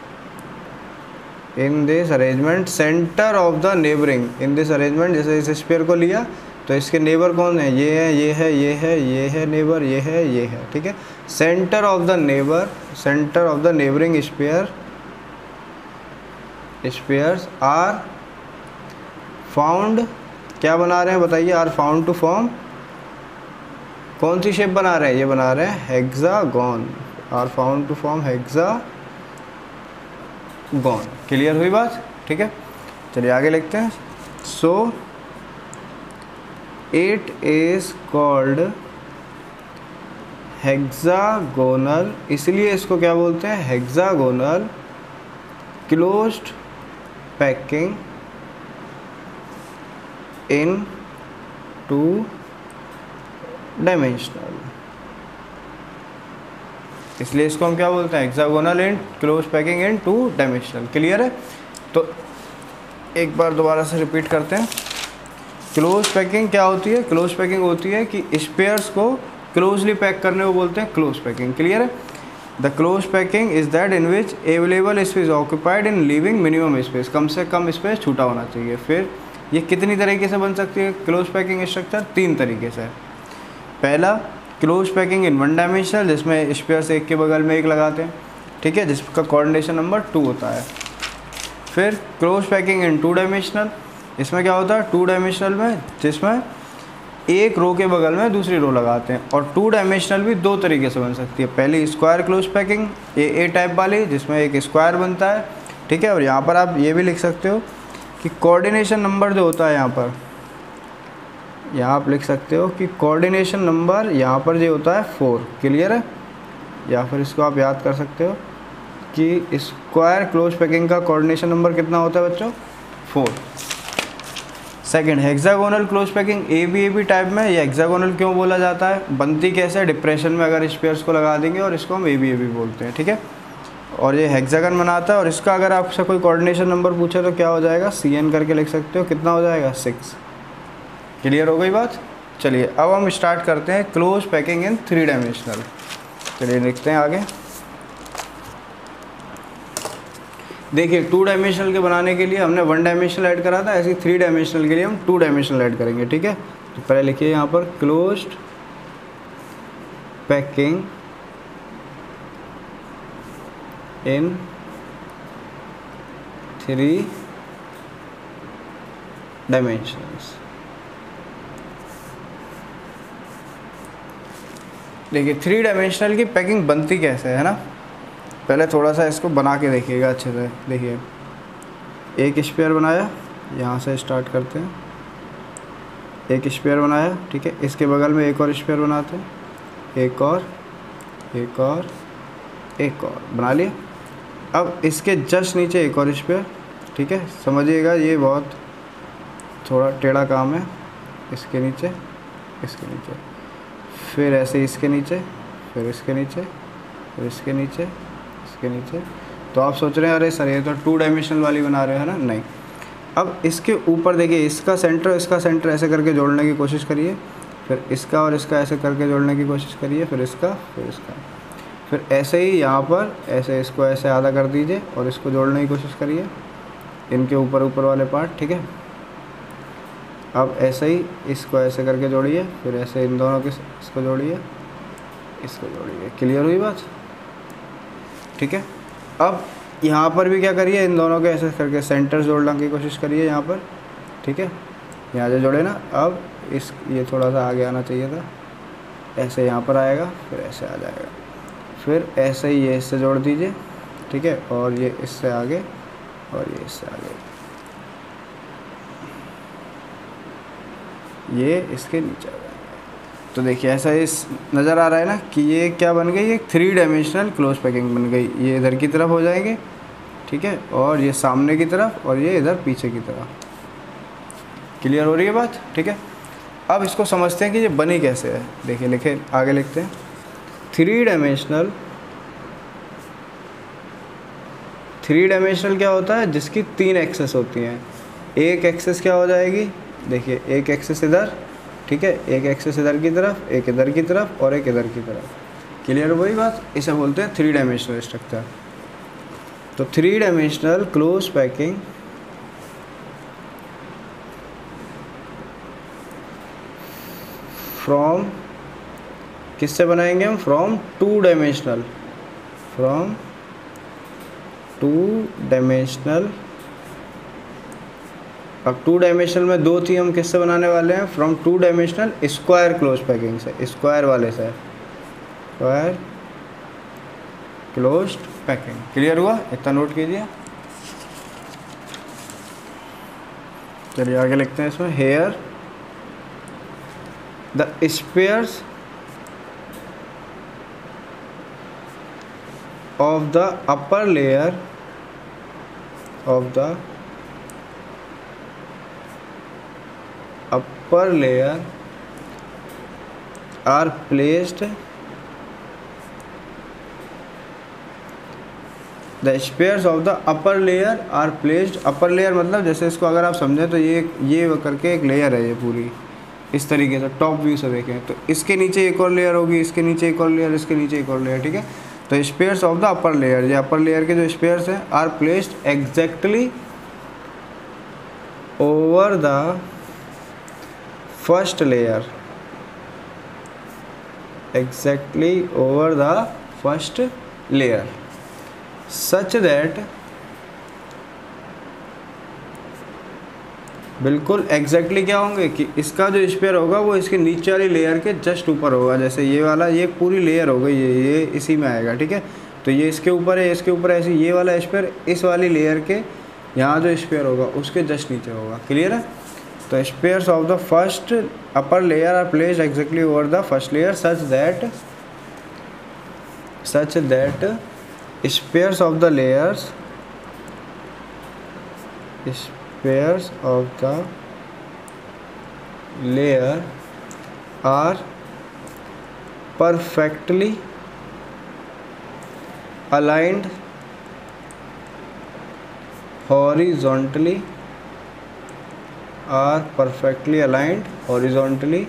In this arrangement centre of the neighbouring, in this arrangement, जैसे इस स्फीयर को लिया तो इसके नेबर कौन है, ये है, ये है, ये है, ये है नेबर, ये है, ये है, ठीक है। Centre of the neighbour, centre of the neighbouring sphere, spheres are found क्या बना रहे हैं बताइए, आर फाउंड टू फॉर्म, कौन सी शेप बना रहे हैं, ये बना रहे हैं hexagon, are found to form hexagon. Clear हुई बात, ठीक है। चलिए आगे लिखते हैं। So it is called hexagonal, इसलिए इसको क्या बोलते हैं, hexagonal closed packing in two dimensional, इसलिए इसको हम क्या बोलते हैं, hexagonal in close packing in two dimensional. Clear है। तो एक बार दोबारा से रिपीट करते हैं। क्लोज पैकिंग क्या होती है, क्लोज पैकिंग होती है कि स्पेयर्स को क्लोजली पैक करने को बोलते हैं क्लोज पैकिंग। क्लियर है। The close packing is that in which available space occupied in leaving minimum space, कम से कम स्पेस छूटा होना चाहिए। फिर ये कितनी तरीके से बन सकती है क्लोज पैकिंग स्ट्रक्चर, तीन तरीके से। पहला close packing in one dimensional, जिसमें स्पेयर्स एक के बगल में एक लगाते हैं, ठीक है, जिसका कोऑर्डिनेशन नंबर टू होता है। फिर close packing in two dimensional, इसमें क्या होता है, टू डायमेंशनल में जिसमें एक रो के बगल में दूसरी रो लगाते हैं। और टू डायमेंशनल भी दो तरीके से बन सकती है। पहली square close packing, A A type वाली, जिसमें एक स्क्वायर बनता है, ठीक है। और यहाँ पर आप ये भी लिख सकते हो कि कोऑर्डिनेशन नंबर जो होता है यहाँ पर, यहाँ आप लिख सकते हो कि कोऑर्डिनेशन नंबर यहाँ पर जो होता है फोर। क्लियर है। या फिर इसको आप याद कर सकते हो कि स्क्वायर क्लोज पैकिंग का कोऑर्डिनेशन नंबर कितना होता है बच्चों, four. Second hexagonal close packing, A B A B type में। ये हेक्सागोनल क्यों बोला जाता है, बनती कैसे, डिप्रेशन में अगर स्पेयर्स को लगा देंगे, और इसको हम ए बी ए बी बोलते हैं, ठीक है। और ये हेक्सागन बनाता है। और इसका अगर आपसे कोई कोऑर्डिनेशन नंबर पूछे तो क्या हो जाएगा, सी एन करके लिख सकते हो, कितना हो जाएगा, सिक्स। क्लियर हो गई बात। चलिए अब हम स्टार्ट करते हैं close packing in three dimensional. चलिए लिखते हैं आगे। देखिए टू डायमेंशनल के बनाने के लिए हमने वन डायमेंशनल ऐड करा था, ऐसे थ्री डायमेंशनल के लिए हम टू डायमेंशनल ऐड करेंगे, ठीक है। तो पहले लिखिए यहाँ पर closed packing in three dimensionals. देखिए थ्री डायमेंशनल की पैकिंग बनती कैसे है ना, पहले थोड़ा सा इसको बना के देखिएगा अच्छे से। देखिए एक स्पेयर बनाया, यहाँ से स्टार्ट करते हैं, एक स्पेयर बनाया, ठीक है। इसके बगल में एक और स्पेयर बनाते हैं, एक और एक और एक और बना लिया। अब इसके जस्ट नीचे एक और स्पेयर, ठीक है। समझिएगा ये बहुत थोड़ा टेढ़ा काम है। इसके नीचे, इसके नीचे, फिर ऐसे इसके नीचे, फिर इसके नीचे, फिर इसके नीचे, इसके नीचे। तो आप सोच रहे हैं अरे सर ये तो टू डायमेंशनल वाली बना रहे हैं ना, नहीं। अब इसके ऊपर देखिए इसका सेंटर, इसका सेंटर ऐसे करके जोड़ने की कोशिश करिए, फिर इसका और इसका ऐसे करके जोड़ने की कोशिश करिए, फिर इसका, फिर इसका, फिर ऐसे ही यहाँ पर ऐसे इसको ऐसे आधा कर दीजिए और इसको जोड़ने की कोशिश करिए, इनके ऊपर ऊपर वाले पार्ट, ठीक है। अब ऐसे ही इसको ऐसे करके जोड़िए, फिर ऐसे इन दोनों के इसको जोड़िए, इसको जोड़िए। क्लियर हुई बात, ठीक है। अब यहाँ पर भी क्या करिए, इन दोनों के ऐसे करके सेंटर जोड़ने की कोशिश करिए यहाँ पर, ठीक है। यहाँ से जोड़े ना। अब इस ये थोड़ा सा आगे आना चाहिए था, ऐसे यहाँ पर आएगा, फिर ऐसे आ जाएगा, फिर ऐसे ही ये इससे जोड़ दीजिए, ठीक है। और ये इससे आगे और ये इससे आगे, ये इसके नीचे आ जाएगा। तो देखिए ऐसा इस नज़र आ रहा है ना कि ये क्या बन गई, एक थ्री डायमेंशनल क्लोज पैकिंग बन गई। ये इधर की तरफ हो जाएंगे, ठीक है, और ये सामने की तरफ, और ये इधर पीछे की तरफ। क्लियर हो रही है बात, ठीक है। अब इसको समझते हैं कि ये बनी कैसे है। देखिए लिखे आगे लिखते हैं, थ्री डायमेंशनल, थ्री डायमेंशनल क्या होता है, जिसकी तीन एक्सेस होती हैं। एक एक्सेस क्या हो जाएगी, देखिए एक एक्सेस इधर, ठीक है, एक एक्सेस इधर की तरफ, एक इधर की तरफ और एक इधर की तरफ। क्लियर हुई बात। इसे बोलते हैं थ्री डायमेंशनल स्ट्रक्चर। तो three dimensional close packing from, किससे बनाएंगे हम, from two dimensional, from two dimensional अब टू डायमेंशनल में दो थी, हम किससे बनाने वाले हैं? From two dimensional square close packing से, स्क्वायर वाले से, स्क्वायर क्लोज्ड पैकिंग। क्लियर हुआ? इतना नोट कीजिए। चलिए आगे लिखते हैं इसमें, here the spheres of the upper layer of the upper layer are placed the spares of the upper layer are placed upper layer मतलब जैसे इसको अगर आप समझें तो ये ये करके एक लेयर है, ये पूरी इस तरीके से टॉप व्यू से देखें तो इसके नीचे एक और लेयर होगी, इसके नीचे एक और लेयर, इसके नीचे एक और लेयर। ठीक है, तो spheres of the upper layer, ये अपर लेयर के जो स्पेयर्स हैं are placed exactly over the first layer, exactly over the first layer such that, बिल्कुल एग्जैक्टली क्या होंगे कि इसका जो स्पेयर होगा वो इसके नीचे वाली लेयर के जस्ट ऊपर होगा। जैसे ये वाला, ये पूरी लेयर हो गई, ये ये इसी में आएगा। ठीक है, तो ये इसके ऊपर है, इसके ऊपर ऐसे ये वाला स्पेयर इस वाली लेयर के यहाँ जो स्पेयर होगा उसके जस्ट नीचे होगा। क्लियर है? तो spheres of the first upper layer are placed exactly over the first layer such that such that spheres of the layers pairs of the layer are perfectly aligned horizontally are perfectly aligned horizontally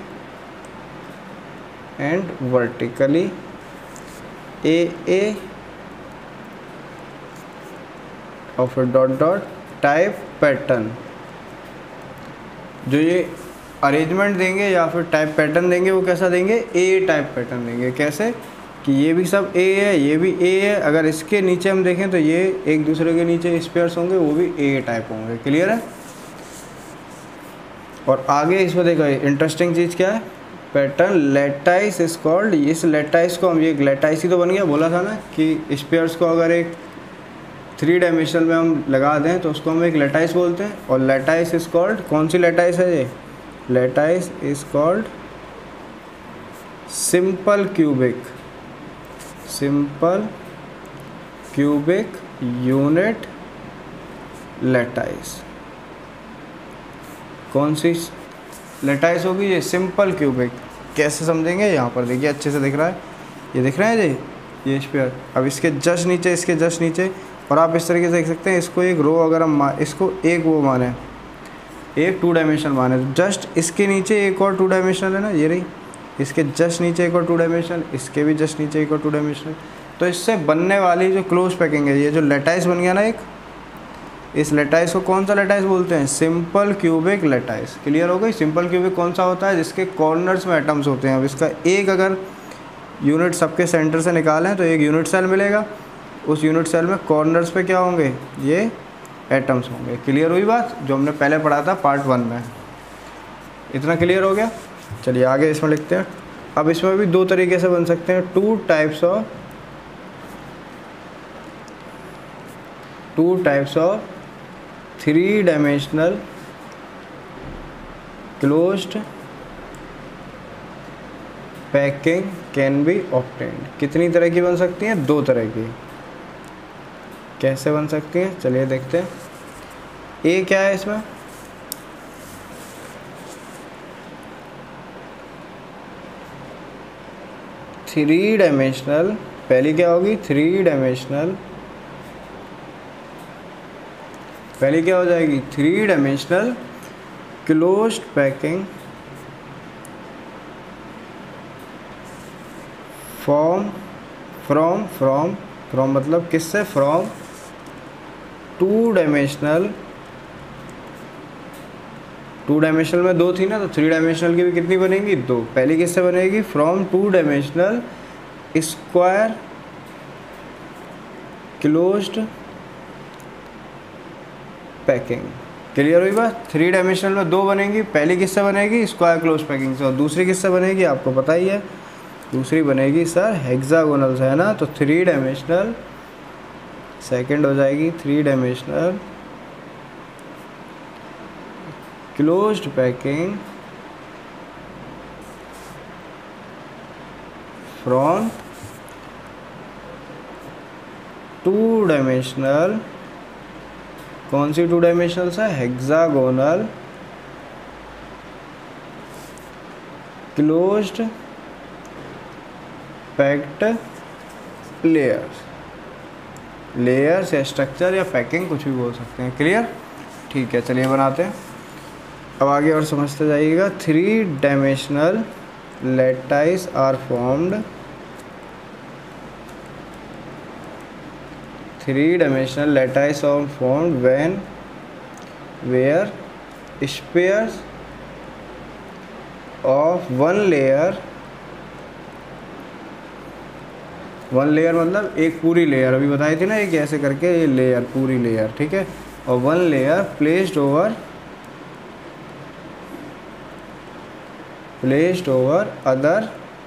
and vertically a a of a dot dot type pattern. जो ये अरेंजमेंट देंगे या फिर टाइप पैटर्न देंगे वो कैसा देंगे? ए टाइप पैटर्न देंगे। कैसे कि ये भी सब ए है, ये भी ए है, अगर इसके नीचे हम देखें तो ये एक दूसरे के नीचे स्पेयर्स होंगे, वो भी ए टाइप होंगे। क्लियर है? और आगे इसमें देखो इंटरेस्टिंग चीज़ क्या है, पैटर्न लैटाइस इज कॉल्ड। इस लैटाइस को हम, ये लैटाइस ही तो बन गया, बोला था ना कि स्पेयर्स को अगर एक थ्री डायमेंशनल में हम लगा दें तो उसको हम एक लैटाइस बोलते हैं। और लैटाइस इज कॉल्ड, कौन सी लैटाइस है ये? Lattice is called simple cubic, simple cubic unit lattice. कौन सी लैटाइस होगी? ये सिंपल क्यूबिक। कैसे समझेंगे? यहाँ पर देखिए, अच्छे से दिख रहा है, ये दिख रहा है जी, ये स्पेयर। अब इसके जस्ट नीचे, इसके जस्ट नीचे, और आप इस तरीके से देख सकते हैं, इसको एक रो अगर हम इसको एक वो माने, एक टू डायमेंशनल माने, तो जस्ट इसके नीचे एक और टू डायमेंशनल है ना, ये रही, इसके जस्ट नीचे एक और टू डायमेंशनल, इसके भी जस्ट नीचे एक और टू डायमेंशनल। तो इससे बनने वाली जो क्लोज पैकिंग है, ये जो लैटाइस बन गया ना एक, इस लैटाइस को कौन सा लैटाइस बोलते हैं? Simple cubic लैटाइस। क्लियर हो गई? सिंपल क्यूबिक कौन सा होता है? जिसके कॉर्नर्स में एटम्स होते हैं। अब इसका एक अगर यूनिट सबके सेंटर से निकालें तो एक यूनिट सेल मिलेगा, उस यूनिट सेल में कॉर्नर्स पे क्या होंगे? ये एटम्स होंगे। क्लियर हुई बात? जो हमने पहले पढ़ा था पार्ट वन में। इतना क्लियर हो गया? चलिए आगे इसमें लिखते हैं। अब इसमें भी दो तरीके से बन सकते हैं, two types of two types of three dimensional closed packing can be obtained. कितनी तरह की बन सकती हैं? दो तरह की। कैसे बन सकती हैं? चलिए देखते हैं। ए क्या है इसमें? थ्री डायमेंशनल, पहली क्या होगी? थ्री डायमेंशनल, पहली क्या हो जाएगी? Three dimensional closed packing from from from from मतलब किससे? From two dimensional, two dimensional में दो थी ना, तो थ्री डायमेंशनल की भी कितनी बनेगी? दो। पहली किससे बनेगी? From two dimensional square closed packing. Clear हुई बात। थ्री डायमेंशनल में दो बनेंगी, पहली किससे बनेगी स्क्वायर क्लोज पैकिंग से, और दूसरी किससे बनेगी आपको पता ही है, दूसरी बनेगी सर हेक्सागोनल से, है ना। तो थ्री डायमेंशनल, सेकंड हो जाएगी three dimensional closed packing from two dimensional, कौन सी टू डायमेंशनल से, hexagonal closed packed layers, layers या स्ट्रक्चर या पैकिंग कुछ भी बोल सकते हैं। क्लियर, ठीक है, चलिए बनाते हैं। अब आगे और समझते जाइएगा। Three dimensional lattice are formed, three dimensional lattice are formed when where spheres of one layer, one layer मतलब एक पूरी लेयर, अभी बताई थी ना एक ऐसे करके ये लेयर, पूरी लेयर, ठीक है, और one layer placed over placed over other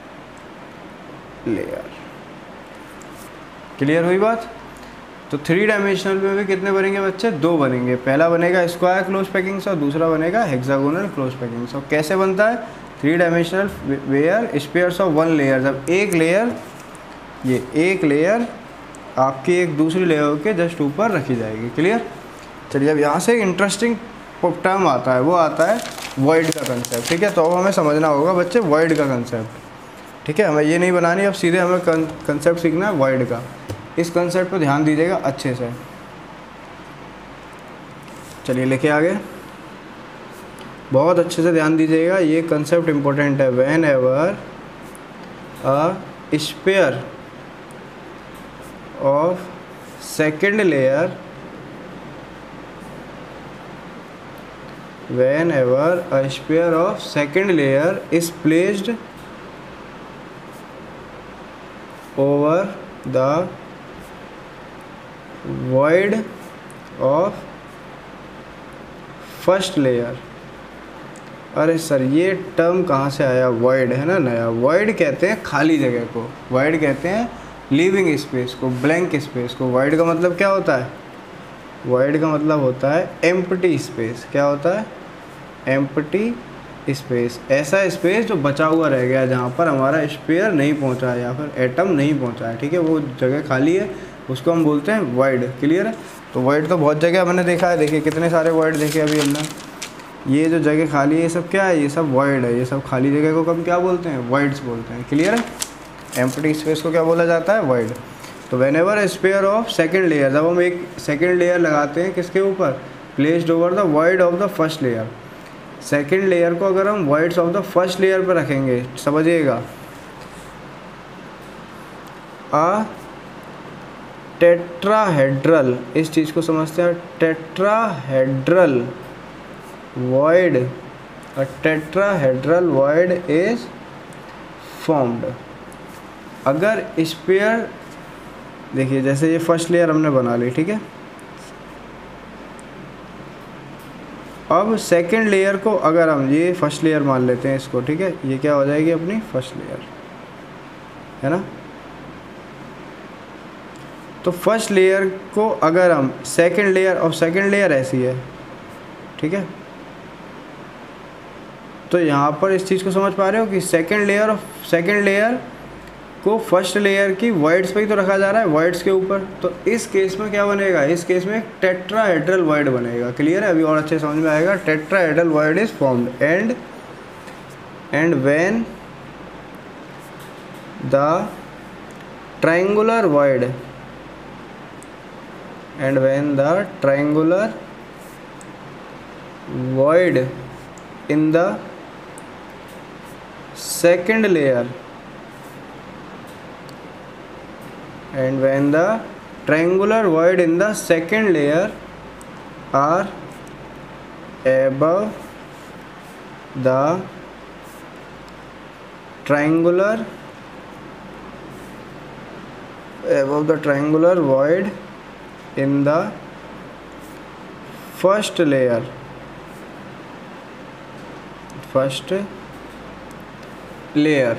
layer. Clear हुई बात। तो थ्री डायमेंशनल में भी कितने बनेंगे बच्चे, दो बनेंगे। पहला बनेगा स्क्वायर क्लोज पैकिंग से और दूसरा बनेगा हेक्सागोनल क्लोज पैकिंग से। कैसे बनता है, three dimensional where spheres of one layer, जब एक लेयर, ये एक लेयर आपकी एक दूसरी लेयर के जस्ट ऊपर रखी जाएगी। क्लियर। चलिए अब यहाँ से एक इंटरेस्टिंग टर्म आता है, वो आता है वॉइड का कंसेप्ट। ठीक है, तो अब हमें समझना होगा बच्चे वॉइड का कंसेप्ट। ठीक है, हमें ये नहीं बनानी, अब सीधे हमें कंसेप्ट सीखना है वॉइड का। इस कंसेप्ट पर ध्यान दीजिएगा अच्छे से। चलिए लेके आगे, बहुत अच्छे से ध्यान दीजिएगा, ये कंसेप्ट इम्पोर्टेंट है। Whenever a sphere of second layer, whenever a sphere of second layer is placed over the void of first layer। अरे सर ये टर्म कहाँ से आया, void है ना नया। void कहते हैं खाली जगह को, void कहते हैं लिविंग स्पेस को, ब्लैंक स्पेस को। void का मतलब क्या होता है, void का मतलब होता है एम्प्टी स्पेस। क्या होता है, एम्प्टी स्पेस। ऐसा स्पेस जो बचा हुआ रह गया, जहाँ पर हमारा स्पेयर नहीं पहुँचा है या फिर एटम नहीं पहुँचा है। ठीक है, वो जगह खाली है, उसको हम बोलते हैं void। क्लियर है। तो void तो बहुत जगह मैंने देखा है, देखिए कितने सारे void देखे अभी हमने। ये जो जगह खाली है ये सब क्या है, ये सब void है। ये सब खाली जगह को हम क्या बोलते हैं, voids बोलते हैं। क्लियर है। एम्प्टी स्पेस को क्या बोला जाता है, void। तो whenever sphere of second layer, जब हम एक सेकेंड लेयर लगाते हैं किसके ऊपर, placed over the void of the first layer. Second layer को अगर हम voids of the first layer पर रखेंगे, समझिएगा, अ टेट्राहेड्रल, इस चीज़ को समझते हैं, tetrahedral void, a tetrahedral void is formed. अगर स्पेयर, देखिए जैसे ये फर्स्ट लेयर हमने बना ली, ठीक है, अब सेकंड लेयर को अगर हम, ये फर्स्ट लेयर मान लेते हैं इसको, ठीक है, ये क्या हो जाएगी अपनी फर्स्ट लेयर, है ना। तो फर्स्ट लेयर को अगर हम सेकंड लेयर, और सेकंड लेयर ऐसी है, ठीक है, तो यहाँ पर इस चीज़ को समझ पा रहे हो कि second layer of second layer को फर्स्ट लेयर की voids पे ही तो रखा जा रहा है, voids के ऊपर। तो इस केस में क्या बनेगा, इस केस में टेट्राहेड्रल void बनेगा। क्लियर है, अभी और अच्छे समझ में आएगा। Tetrahedral void is formed and and when the triangular void and when the triangular void in the second layer and when the triangular void in the second layer are above the triangular above the triangular void in the first layer first layer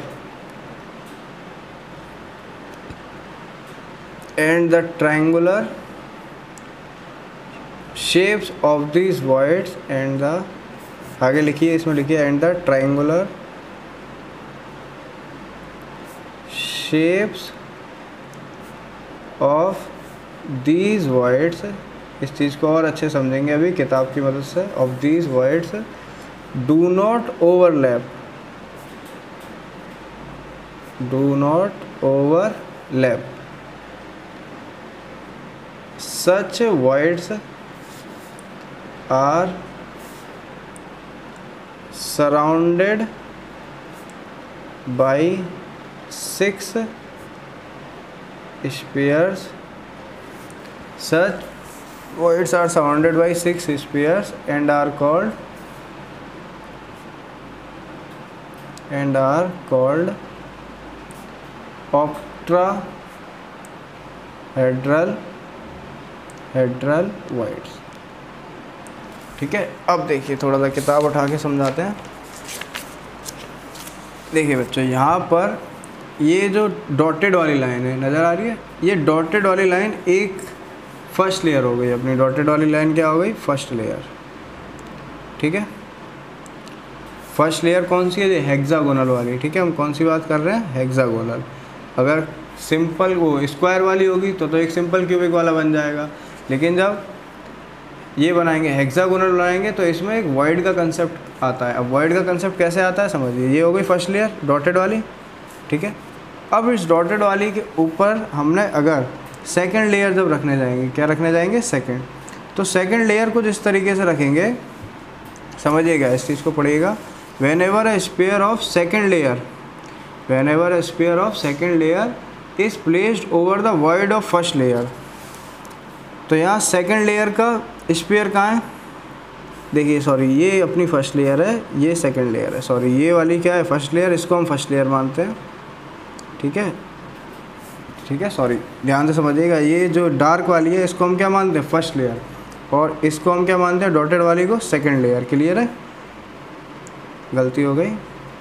and the triangular shapes of these voids and the आगे लिखिए, इसमें लिखिए and the triangular shapes of these voids, इस चीज़ को और अच्छे समझेंगे अभी किताब की मदद से, of these voids do not overlap do not overlap such voids are surrounded by six spheres such voids are surrounded by six spheres and are called and are called octahedral hedral voids. ठीक है, अब देखिए थोड़ा सा किताब उठा के समझाते हैं। देखिए बच्चों, यहाँ पर ये जो डॉटेड वाली लाइन है नज़र आ रही है, ये डॉटेड वाली लाइन एक फर्स्ट लेयर हो गई अपनी। डॉटेड वाली लाइन क्या हो गई? First layer. ठीक है, फर्स्ट लेयर कौन सी है? ये हेक्सागोनल वाली। ठीक है, हम कौन सी बात कर रहे हैं? हेक्सागोनल। अगर सिंपल वो स्क्वायर वाली होगी तो तो एक सिंपल क्यूबिक वाला बन जाएगा, लेकिन जब ये बनाएंगे हेक्सागोनल बनाएंगे तो इसमें एक वॉइड का कंसेप्ट आता है। अब वॉइड का कंसेप्ट कैसे आता है समझिए। ये हो गई फर्स्ट लेयर डॉटेड वाली। ठीक है, अब इस डॉटेड वाली के ऊपर हमने अगर सेकंड लेयर जब रखने जाएंगे, क्या रखने जाएंगे? सेकंड। तो सेकंड लेयर को जिस तरीके से रखेंगे समझिएगा, इस चीज़ को पढ़िएगा। Whenever a sphere of second layer whenever a sphere of second layer is placed over the void of first layer. तो यहाँ सेकंड लेयर का स्पेयर कहाँ है? देखिए सॉरी, ये अपनी फर्स्ट लेयर है, ये सेकंड लेयर है। सॉरी, ये वाली क्या है? First layer. इसको हम फर्स्ट लेयर मानते हैं। ठीक है, ठीक है, सॉरी ध्यान से समझिएगा। ये जो डार्क वाली है इसको हम क्या मानते हैं? First layer. और इसको हम क्या मानते हैं? डॉटेड वाली को सेकेंड लेयर। क्लियर है? गलती हो गई,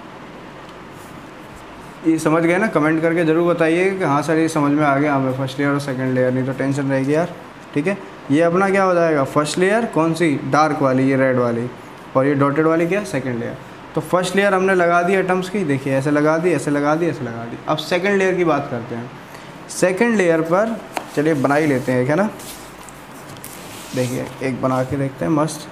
ये समझ गए ना? कमेंट करके ज़रूर बताइए कि हाँ सर ये समझ में आ गया हमें, फर्स्ट लेयर और सेकंड लेयर, नहीं तो टेंशन रहेगी यार। ठीक है, ये अपना क्या हो जाएगा? फर्स्ट लेयर कौन सी? डार्क वाली, ये रेड वाली, और ये डॉटेड वाली क्या? Second layer. तो फर्स्ट लेयर हमने लगा दी एटम्स की, देखिए ऐसे लगा दी, ऐसे लगा दी, ऐसे लगा दी। अब सेकंड लेयर की बात करते हैं। सेकंड लेयर पर चलिए बना ही लेते हैं एक, है ना? देखिए एक बना के देखते हैं, मस्त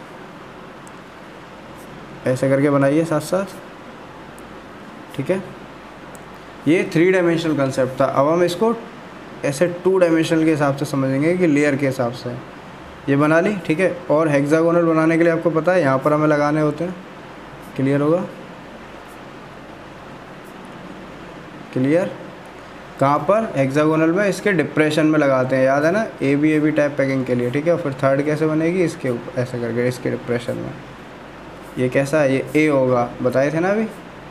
ऐसे करके बनाइए साथ साथ। ठीक है, ये थ्री डायमेंशनल कंसेप्ट था। अब हम इसको ऐसे टू डायमेंशनल के हिसाब से समझेंगे कि लेयर के हिसाब से। ये बना ली। ठीक है, और हेक्सागोनल बनाने के लिए आपको पता है यहाँ पर हमें लगाने होते हैं। क्लियर होगा? क्लियर? कहाँ पर? हेक्सागोनल में इसके डिप्रेशन में लगाते हैं, याद है ना? A B A B type packing के लिए। ठीक है, फिर थर्ड कैसे बनेगी? इसके ऊपर ऐसे करके, इसके डिप्रेशन में। ये कैसा है? ये ए होगा, बताए थे ना अभी।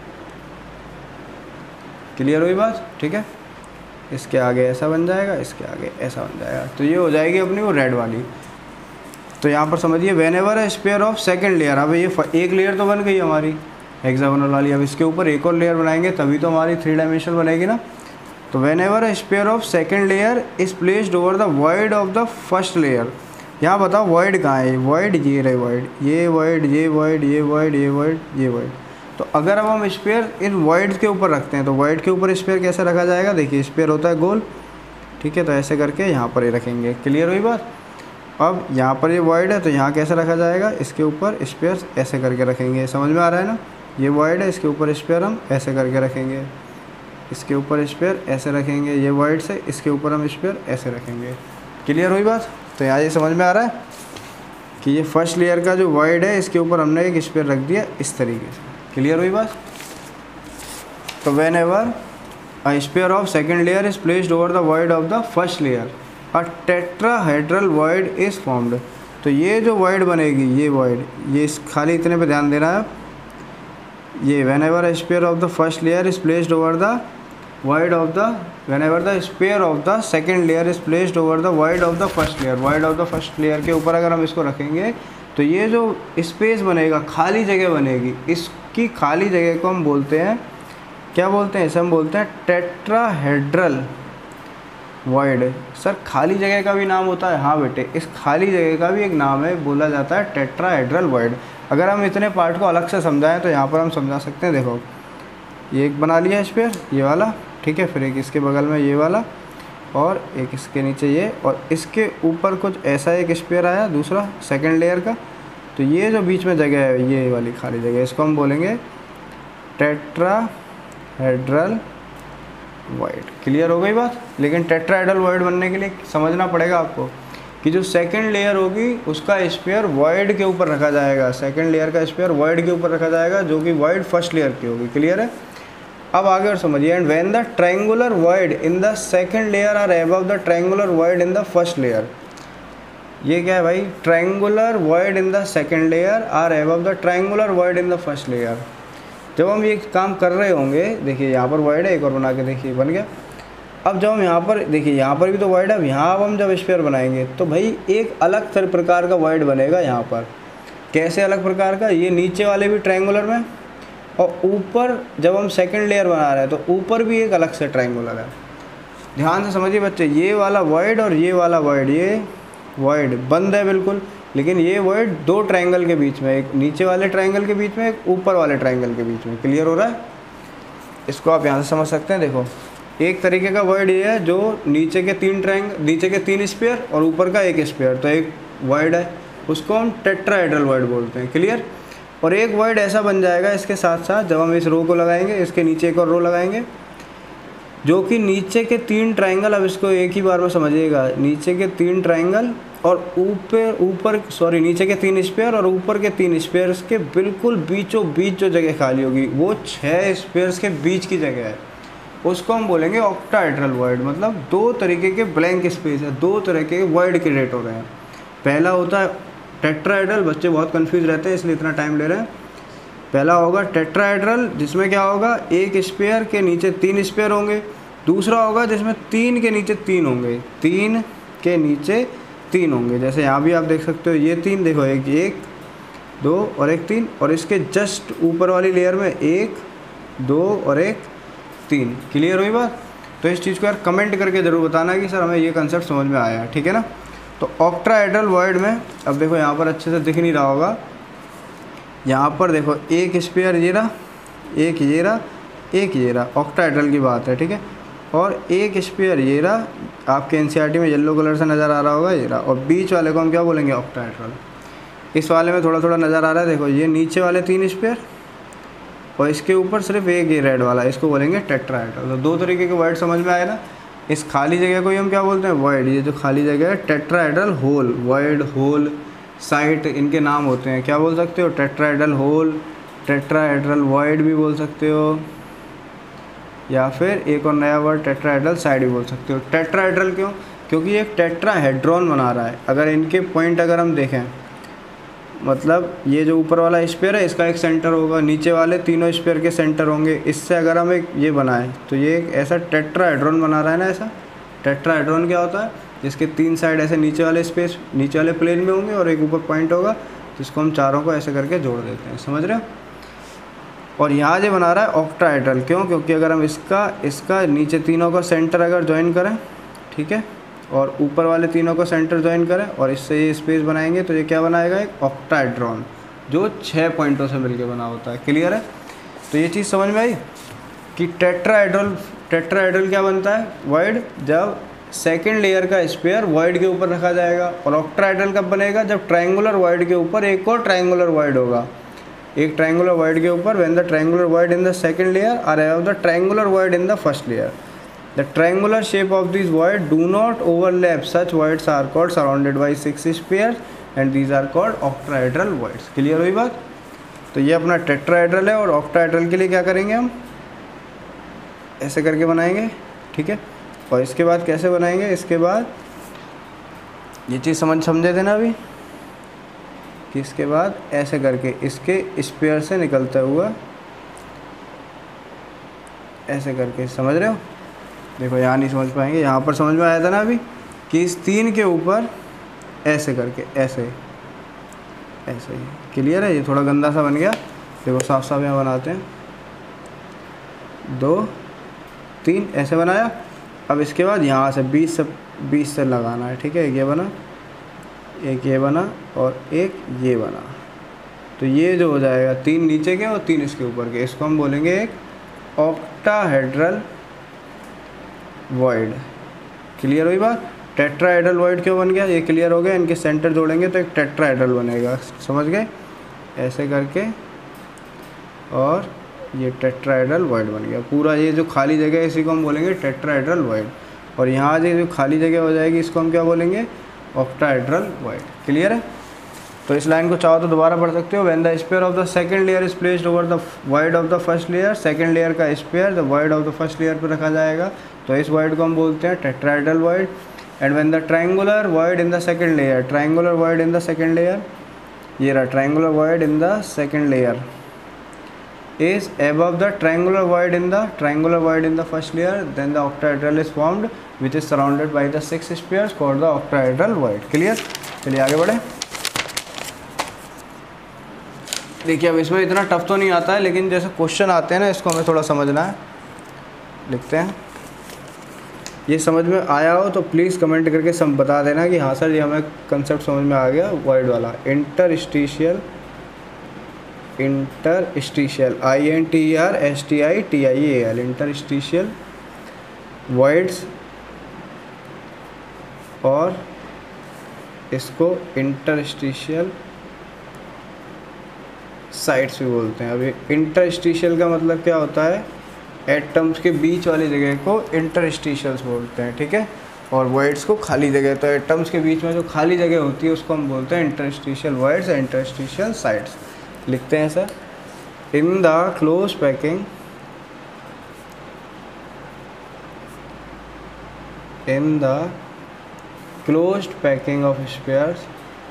क्लियर हुई बात? ठीक है, इसके आगे ऐसा बन जाएगा, इसके आगे ऐसा बन जाएगा। तो ये हो जाएगी अपनी वो रेड वाली। तो यहाँ पर समझिए, whenever a sphere of second layer. अब ये एक लेयर तो बन गई हमारी हेक्सागोनल वाली। अब इसके ऊपर एक और लेयर बनाएंगे तभी तो हमारी थ्री डायमेंशनल बनेगी ना। तो whenever a sphere of second layer is placed over the void of the first layer. यहाँ बताओ वॉइड कहाँ है? वॉइड ये रहे, वॉइड, ये वॉइड, ये वॉइड, ये वॉइड, ये वॉइड, ये वॉइड। तो अगर अब हम स्पेयर इन वॉइड के ऊपर रखते हैं तो वॉइड के ऊपर स्पेयर कैसे रखा जाएगा? देखिए स्पेयर होता है गोल। ठीक है, तो ऐसे करके यहाँ पर ही रखेंगे। क्लियर हुई बात? अब यहाँ पर ये वॉइड है तो यहाँ कैसे रखा जाएगा? इसके ऊपर स्पेयर ऐसे करके रखेंगे। समझ में आ रहा है ना? ये वॉइड है, इसके ऊपर स्पेयर हम ऐसे करके रखेंगे, इसके ऊपर स्पेयर ऐसे रखेंगे। ये वॉइड से इसके ऊपर हम स्पेयर ऐसे रखेंगे। क्लियर हुई बात? तो यहाँ ये समझ में आ रहा है कि ये फर्स्ट लेयर का जो वॉइड है इसके ऊपर हमने एक स्पेयर रख दिया इस तरीके से। क्लियर हुई बात? तो whenever a sphere of second layer is placed over the void of the first layer a tetrahedral void is formed. तो ये जो वॉइड बनेगी, ये वॉइड, ये इस खाली इतने पे ध्यान देना है। ये whenever a sphere of the first layer is placed over the void of the whenever the sphere of the second layer is placed over the void of the first layer, void of the first layer के ऊपर अगर हम इसको रखेंगे तो ये जो स्पेस बनेगा, खाली जगह बनेगी, इसकी खाली जगह को हम बोलते हैं, क्या बोलते हैं, इसे हम बोलते हैं टेट्राहेड्रल वॉइड। सर खाली जगह का भी नाम होता है? हाँ बेटे, इस खाली जगह का भी एक नाम है, बोला जाता है टेट्राहेड्रल वॉइड। अगर हम इतने पार्ट को अलग से समझाएं तो यहाँ पर हम समझा सकते हैं। देखो ये एक बना लिया स्फीयर, ये वाला, ठीक है, फिर एक इसके बगल में ये वाला, और एक इसके नीचे ये, और इसके ऊपर कुछ ऐसा एक स्फीयर आया दूसरा सेकंड लेयर का। तो ये जो बीच में जगह है, ये वाली खाली जगह, इसको हम बोलेंगे टेट्राहेड्रल वॉइड। क्लियर हो गई बात? लेकिन टेट्राहेड्रल वॉइड बनने के लिए समझना पड़ेगा आपको कि जो सेकंड लेयर होगी उसका स्फीयर वॉइड के ऊपर रखा जाएगा, सेकंड लेयर का स्फीयर वॉइड के ऊपर रखा जाएगा, जो कि वॉइड फर्स्ट लेयर की होगी। क्लियर है? अब आगे और समझिए। And when the triangular void in the second layer are above the triangular void in the first layer. ये क्या है भाई? Triangular void in the second layer are above the triangular void in the first layer. जब हम ये काम कर रहे होंगे, देखिए यहाँ पर वॉइड है, एक और बना के देखिए, बन गया। अब जब हम यहाँ पर देखिए, यहाँ पर भी तो वॉइड है, अब यहाँ अब हम जब स्फीयर बनाएंगे तो भाई एक अलग तरह प्रकार का वॉइड बनेगा यहाँ पर। कैसे अलग प्रकार का? ये नीचे वाले भी ट्रायंगुलर में, और ऊपर जब हम सेकंड लेयर बना रहे हैं तो ऊपर भी एक अलग से ट्रायंगुलर है। ध्यान से समझिए बच्चे, ये वाला वॉइड और ये वाला वॉइड, ये वॉइड बंद है बिल्कुल, लेकिन ये वॉइड दो ट्रायंगल के बीच में, एक नीचे वाले ट्रायंगल के बीच में, एक ऊपर वाले ट्रायंगल के बीच में। क्लियर हो रहा है? इसको आप यहाँ से समझ सकते हैं। देखो एक तरीके का वॉइड ये है जो नीचे के तीन ट्रायंगल, नीचे के तीन स्फीयर और ऊपर का एक स्फीयर, तो एक वॉइड है, उसको हम टेट्राहेड्रल वॉइड बोलते हैं। क्लियर? और एक वॉइड ऐसा बन जाएगा इसके साथ साथ, जब हम इस रो को लगाएंगे, इसके नीचे एक और रो लगाएंगे, जो कि नीचे के तीन ट्रायंगल, अब इसको एक ही बार में समझिएगा, नीचे के तीन ट्रायंगल और ऊपर ऊपर सॉरी नीचे के तीन स्फीयर और ऊपर के तीन स्फीयर्स के बिल्कुल बीचों बीच जो जगह खाली होगी, वो छः स्फीयर्स के बीच की जगह है, उसको हम बोलेंगे ऑक्टाहेड्रल वॉइड। मतलब दो तरीके के ब्लैंक स्पेस है, दो तरह के वॉइड क्रिएट हो रहे हैं। पहला होता है टेट्राहेड्रल, बच्चे बहुत कंफ्यूज रहते हैं इसलिए इतना टाइम ले रहे हैं। पहला होगा टेट्राहेड्रल, जिसमें क्या होगा, एक स्फीयर के नीचे तीन स्फीयर होंगे। दूसरा होगा जिसमें तीन के नीचे तीन होंगे, तीन के नीचे तीन होंगे। जैसे यहाँ भी आप देख सकते हो, ये तीन देखो, एक एक दो और एक तीन, और इसके जस्ट ऊपर वाली लेयर में एक दो और एक तीन। क्लियर हुई बात? तो इस चीज़ को यार कमेंट करके ज़रूर बताना कि सर हमें ये कंसेप्ट समझ में आया, ठीक है ना। तो ऑक्टाहेड्रल वॉइड में अब देखो यहाँ पर अच्छे से दिख नहीं रहा होगा, यहाँ पर देखो एक स्फीयर ये रहा, एक ये रहा, एक ये रहा, ऑक्टाहेड्रल की बात है, ठीक है। और एक स्फीयर ये रहा, आपके एनसीईआरटी में येलो कलर से नज़र आ रहा होगा, ये रहा, और बीच वाले को हम क्या बोलेंगे, ऑक्टाहेड्रल। इस वाले में थोड़ा थोड़ा नज़र आ रहा है, देखो ये नीचे वाले तीन स्फीयर और इसके ऊपर सिर्फ एक ये रेड वाला, इसको बोलेंगे टेट्राहेड्रल। तो दो तरीके के वर्ड समझ में आए ना। इस खाली जगह को ही हम क्या बोलते हैं, वॉइड। ये जो खाली जगह है tetrahedral hole, void, hole, site, इनके नाम होते हैं। क्या बोल सकते हो, टेट्राहेड्रल होल, टेट्राहेड्रल वॉइड भी बोल सकते हो, या फिर एक और नया वर्ड टेट्राहेड्रल साइड भी बोल सकते हो। टेट्राहेड्रल क्यों? क्योंकि एक टेट्राहेड्रॉन बना रहा है। अगर इनके पॉइंट अगर हम देखें, मतलब ये जो ऊपर वाला स्फीयर है इसका एक सेंटर होगा, नीचे वाले तीनों स्फीयर के सेंटर होंगे। इससे अगर हम एक ये बनाएं तो ये एक ऐसा टेट्राहेड्रॉन बना रहा है ना। ऐसा टेट्राहेड्रॉन क्या होता है, जिसके तीन साइड ऐसे नीचे वाले स्पेस नीचे वाले प्लेन में होंगे और एक ऊपर पॉइंट होगा, जिसको हम चारों को ऐसे करके जोड़ देते हैं। समझ रहे हो? और यहाँ जो बना रहा है ऑक्टाहेड्रल, क्यों? क्योंकि अगर हम इसका इसका नीचे तीनों का सेंटर अगर ज्वाइन करें, ठीक है, और ऊपर वाले तीनों को सेंटर ज्वाइन करें और इससे ये स्पेस बनाएंगे, तो ये क्या बनाएगा, एक ऑक्टाहेड्रॉन, जो छः पॉइंटों से मिलकर बना होता है। क्लियर है? तो ये चीज़ समझ में आई कि टेट्राहेड्रल टेट्राहेड्रल क्या बनता है, वॉइड, जब सेकेंड लेयर का स्फीयर वॉइड के ऊपर रखा जाएगा। और ऑक्टाहेड्रल कब बनेगा, जब ट्रायंगुलर वॉइड के ऊपर एक और ट्रायंगुलर वॉइड होगा, एक ट्रायंगुलर वॉइड के ऊपर, when the triangular void in the second layer are above the triangular void in the first layer. The triangular shape of these voids do not overlap. Such voids are called surrounded by six spheres and these are called octahedral voids. Clear हुई बात? तो ये अपना टेट्राहेड्रल है, और ऑक्टाहेड्रल के लिए क्या करेंगे, हम ऐसे करके बनाएंगे, ठीक है। और इसके बाद कैसे बनाएंगे, इसके बाद ये चीज़ समझ समझे थे ना अभी, कि इसके बाद ऐसे करके इसके स्फीयर से निकलता हुआ ऐसे करके, समझ रहे हो। देखो यहाँ नहीं समझ पाएंगे, यहाँ पर समझ में आया था ना अभी कि इस तीन के ऊपर ऐसे करके ऐसे ऐसे ही। क्लियर है? ये थोड़ा गंदा सा बन गया, देखो साफ साफ यहाँ बनाते हैं। दो तीन ऐसे बनाया। अब इसके बाद यहाँ से बीस से बीस से लगाना है, ठीक है। एक ये बना, एक ये बना और एक ये बना। तो ये जो हो जाएगा तीन नीचे के और तीन इसके ऊपर के, इसको हम बोलेंगे एक ऑक्टाहेड्रल वॉइड। क्लियर हुई बात? टेट्राहेड्रल वॉइड क्यों बन गया ये क्लियर हो गया। इनके सेंटर जोड़ेंगे तो एक टेट्राहेड्रल बनेगा, समझ गए? ऐसे करके और ये टेट्राहेड्रल वॉइड बन गया पूरा। ये जो खाली जगह है इसी को हम बोलेंगे टेट्राहेड्रल वॉइड। और यहाँ से जो खाली जगह हो जाएगी इसको हम क्या बोलेंगे? Octahedral void. क्लियर है? तो इस लाइन को चाहो तो दोबारा पढ़ सकते हो। When the sphere of the second layer is placed over the void of the first layer, second layer का sphere the void of the first layer पर रखा जाएगा, तो इस वॉइड को हम बोलते हैं tetrahedral void. And when the triangular void in the second layer, triangular void in the second layer, ये रहा triangular void in the second layer is above the triangular void in the triangular void in the first layer, then the octahedral is formed which is surrounded by the six spheres called the octahedral void. Clear? चलिए आगे बढ़े। देखिए अब इसमें इतना टफ तो नहीं आता है, लेकिन जैसे क्वेश्चन आते हैं ना इसको हमें थोड़ा समझना है। लिखते हैं, ये समझ में आया हो तो प्लीज़ कमेंट करके सब बता देना कि हाँ सर ये हमें कंसेप्ट समझ में आ गया। वॉइड वाला interstitial, interstitial I N T R S T I T I A L, interstitial voids, और इसको इंटरस्टिशियल साइट्स भी बोलते हैं। अभी इंटरस्टिशियल का मतलब क्या होता है? एटम्स के बीच वाली जगह को इंटरस्टिशियल्स बोलते हैं, ठीक है। और वॉइड्स को खाली जगह। तो एटम्स के बीच में जो खाली जगह होती है उसको हम बोलते हैं इंटरस्टिशियल वॉइड्स या इंटरस्टिशियल साइट्स। लिखते हैं sir, in the close packing, in the closed packing of spheres,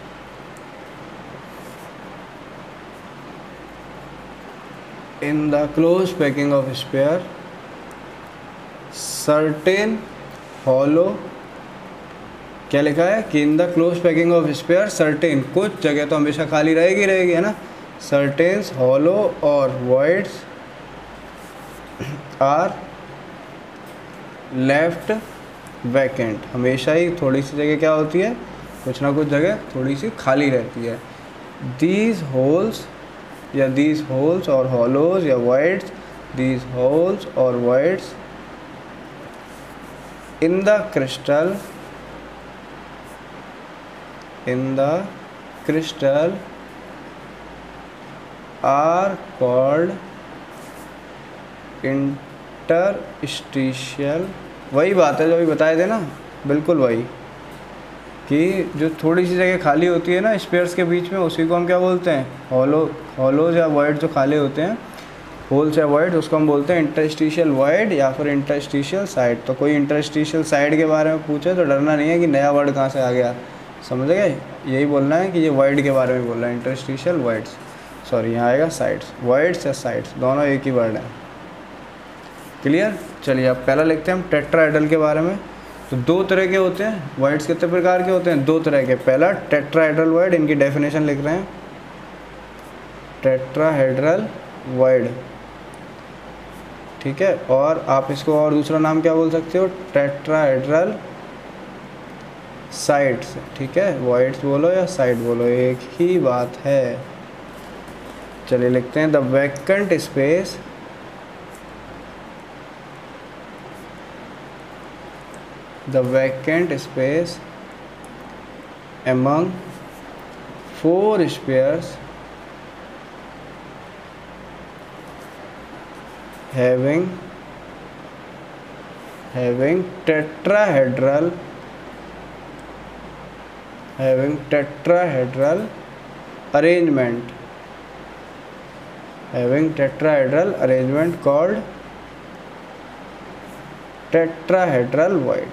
in the close packing of sphere certain hollow, क्या लिखा है कि in the close packing of sphere certain, कुछ जगह तो हमेशा खाली रहेगी रहेगी है ना, सर्टेन्स हॉलो और वॉइड्स आर लेफ्ट वैकेंट। हमेशा ही थोड़ी सी जगह क्या होती है, कुछ ना कुछ जगह थोड़ी सी खाली रहती है। दीज होल्स या दीज होल्स और हॉलोज या वॉइड्स, दीज होल्स और voids in the crystal, in the crystal are called interstitial। वही बात है जो अभी बताए थे ना, बिल्कुल वही, कि जो थोड़ी सी जगह खाली होती है ना स्पेयर्स के बीच में, उसी को हम क्या बोलते हैं? हॉलो, हॉलोज या वॉइड जो खाली होते हैं, होल्स या वॉइड, उसको हम बोलते हैं इंटरस्टिशियल वॉइड या फिर इंटरस्टिशियल साइड। तो कोई इंटरस्टिशियल साइड के बारे में पूछे तो डरना नहीं है कि नया वर्ड कहाँ से आ गया, समझ गए? यही बोलना है कि ये वॉइड के बारे में बोल रहा है, इंटरस्टिशियल वॉइड्स। सॉरी यहाँ आएगा साइड्स, वॉइड्स या साइड्स दोनों एक ही वर्ड है। क्लियर? चलिए अब पहला लिखते हैं हम टेट्राहेड्रल के बारे में। तो दो तरह के होते हैं वॉइड्स, कितने प्रकार के होते हैं? दो तरह के। पहला टेट्राहेड्रल वॉइड, इनकी डेफिनेशन लिख रहे हैं, टेट्राहेड्रल वॉइड, ठीक है। और आप इसको और दूसरा नाम क्या बोल सकते हो? टेट्राहेड्रल साइड्स, ठीक है। वॉइड्स बोलो या साइड बोलो, एक ही बात है। चलिए लिखते हैं, the vacant space, the vacant space among four spheres having having tetrahedral having tetrahedral arrangement having tetrahedral arrangement called tetrahedral void।